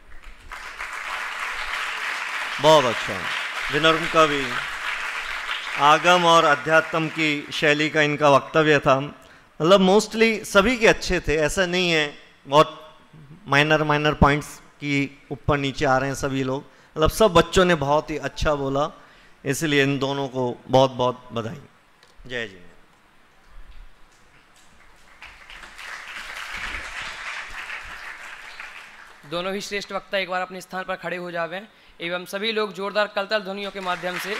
बहुत अच्छा, विनर्म का भी आगम और अध्यात्म की शैली का इनका वक्तव्य था। मतलब मोस्टली सभी के अच्छे थे, ऐसा नहीं है बहुत माइनर माइनर पॉइंट्स की ऊपर नीचे आ रहे हैं सभी लोग। मतलब सब बच्चों ने बहुत ही अच्छा बोला, इसलिए इन दोनों को बहुत बहुत बधाई। जय जी। दोनों ही श्रेष्ठ वक्ता एक बार अपने स्थान पर खड़े हो जावें एवं सभी लोग जोरदार कलतल ध्वनियों के माध्यम से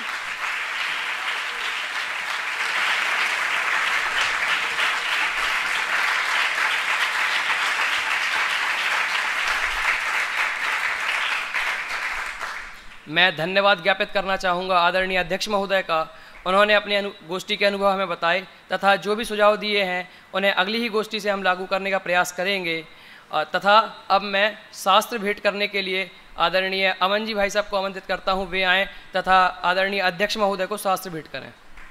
मैं धन्यवाद ज्ञापित करना चाहूँगा आदरणीय अध्यक्ष महोदय का। उन्होंने अपने गोष्ठी के अनुभव हमें बताए तथा जो भी सुझाव दिए हैं उन्हें अगली ही गोष्ठी से हम लागू करने का प्रयास करेंगे। तथा अब मैं शास्त्र भेंट करने के लिए आदरणीय अमन जी भाई साहब को आमंत्रित करता हूँ, वे आएँ तथा आदरणीय अध्यक्ष महोदय को शास्त्र भेंट करें।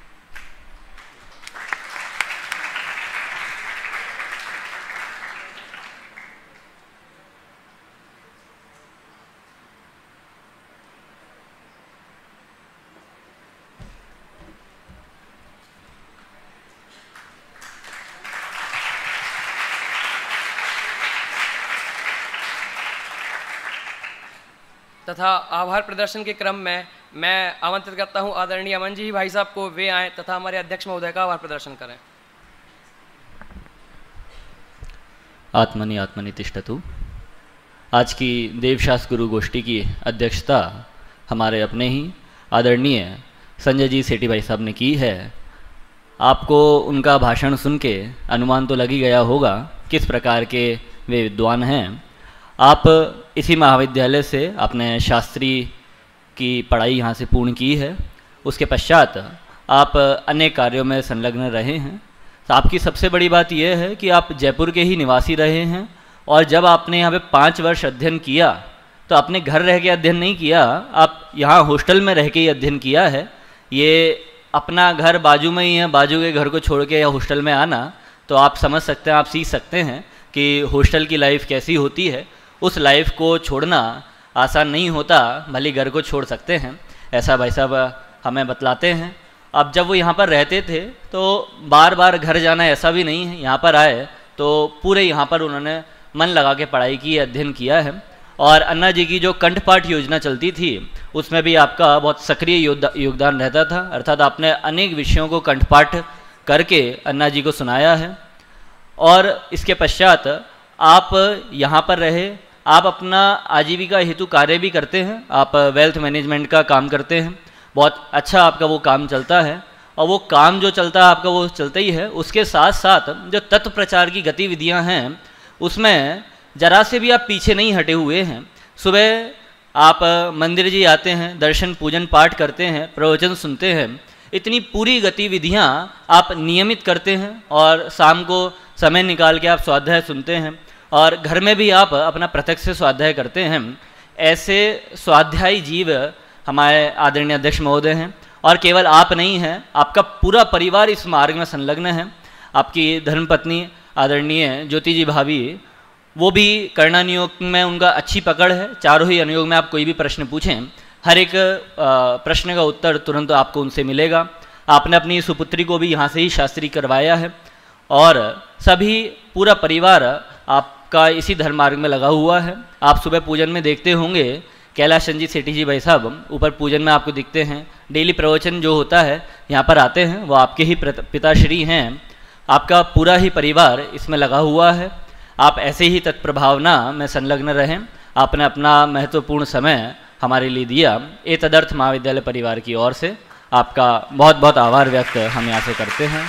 तथा आभार प्रदर्शन के क्रम में मैं आमंत्रित करता हूं आदरणीय अमन जी भाई साहब को, वे आएँ तथा हमारे अध्यक्ष महोदय का आभार प्रदर्शन करें। आत्मनि आत्मनि तिष्ठतु। आज की देवशास गुरु गोष्ठी की अध्यक्षता हमारे अपने ही आदरणीय संजय जी सेठी भाई साहब ने की है। आपको उनका भाषण सुन के अनुमान तो लग ही गया होगा किस प्रकार के वे विद्वान हैं। आप इसी महाविद्यालय से आपने शास्त्री की पढ़ाई यहाँ से पूर्ण की है, उसके पश्चात आप अनेक कार्यों में संलग्न रहे हैं। तो आपकी सबसे बड़ी बात यह है कि आप जयपुर के ही निवासी रहे हैं और जब आपने यहाँ पे पाँच वर्ष अध्ययन किया तो अपने घर रह के अध्ययन नहीं किया, आप यहाँ हॉस्टल में रह के ही अध्ययन किया है। ये अपना घर बाजू में ही है, बाजू के घर को छोड़ के या हॉस्टल में आना, तो आप समझ सकते हैं, आप सीख सकते हैं कि हॉस्टल की लाइफ कैसी होती है। उस लाइफ को छोड़ना आसान नहीं होता, भले घर को छोड़ सकते हैं, ऐसा भाई साहब हमें बतलाते हैं। अब जब वो यहाँ पर रहते थे तो बार बार घर जाना ऐसा भी नहीं है, यहाँ पर आए तो पूरे यहाँ पर उन्होंने मन लगा के पढ़ाई की, अध्ययन किया है। और अन्ना जी की जो कंठपाठ योजना चलती थी उसमें भी आपका बहुत सक्रिय योगदान रहता था, अर्थात आपने अनेक विषयों को कंठपाठ करके अन्ना जी को सुनाया है। और इसके पश्चात आप यहाँ पर रहे, आप अपना आजीविका हेतु कार्य भी करते हैं, आप वेल्थ मैनेजमेंट का काम करते हैं, बहुत अच्छा आपका वो काम चलता है। और वो काम जो चलता है आपका वो चलता ही है, उसके साथ साथ जो तत्व प्रचार की गतिविधियां हैं उसमें जरा से भी आप पीछे नहीं हटे हुए हैं। सुबह आप मंदिर जी आते हैं, दर्शन पूजन पाठ करते हैं, प्रवचन सुनते हैं, इतनी पूरी गतिविधियां आप नियमित करते हैं। और शाम को समय निकाल के आप स्वाध्याय सुनते हैं और घर में भी आप अपना प्रत्यक्ष से स्वाध्याय करते हैं। ऐसे स्वाध्यायी जीव हमारे आदरणीय अध्यक्ष महोदय हैं। और केवल आप नहीं हैं, आपका पूरा परिवार इस मार्ग में संलग्न है। आपकी धर्मपत्नी आदरणीय ज्योति जी भाभी, वो भी करना नियोग में उनका अच्छी पकड़ है। चारों ही अनुयोग में आप कोई भी प्रश्न पूछें, हर एक प्रश्न का उत्तर तुरंत आपको उनसे मिलेगा। आपने अपनी सुपुत्री को भी यहाँ से ही शास्त्री करवाया है और सभी पूरा परिवार आपका इसी धर्म मार्ग में लगा हुआ है। आप सुबह पूजन में देखते होंगे कैलाश चंद जी सेठी जी भाई साहब ऊपर पूजन में आपको दिखते हैं। डेली प्रवचन जो होता है यहाँ पर आते हैं, वो आपके ही पिताश्री हैं। आपका पूरा ही परिवार इसमें लगा हुआ है। आप ऐसे ही तत्प्रभावना में संलग्न रहें। आपने अपना महत्वपूर्ण समय हमारे लिए दिया। ए तदर्थ महाविद्यालय परिवार की ओर से आपका बहुत बहुत आभार व्यक्त हम यहाँ से करते हैं।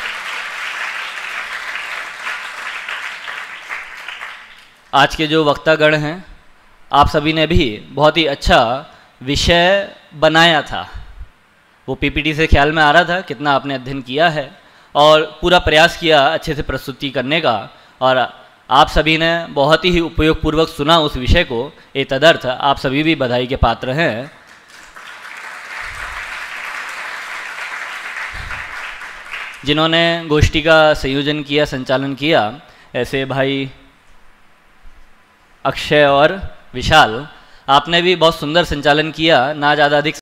आज के जो वक्तागण हैं, आप सभी ने भी बहुत ही अच्छा विषय बनाया था। वो पीपीटी से ख्याल में आ रहा था कितना आपने अध्ययन किया है और पूरा प्रयास किया अच्छे से प्रस्तुति करने का। और आप सभी ने बहुत ही उपयोगपूर्वक सुना उस विषय को। ए तदर्थ आप सभी भी बधाई के पात्र हैं। जिन्होंने गोष्ठी का संयोजन किया, संचालन किया, ऐसे भाई अक्षय और विशाल, आपने भी बहुत सुंदर संचालन किया। ना ज़्यादा अधिक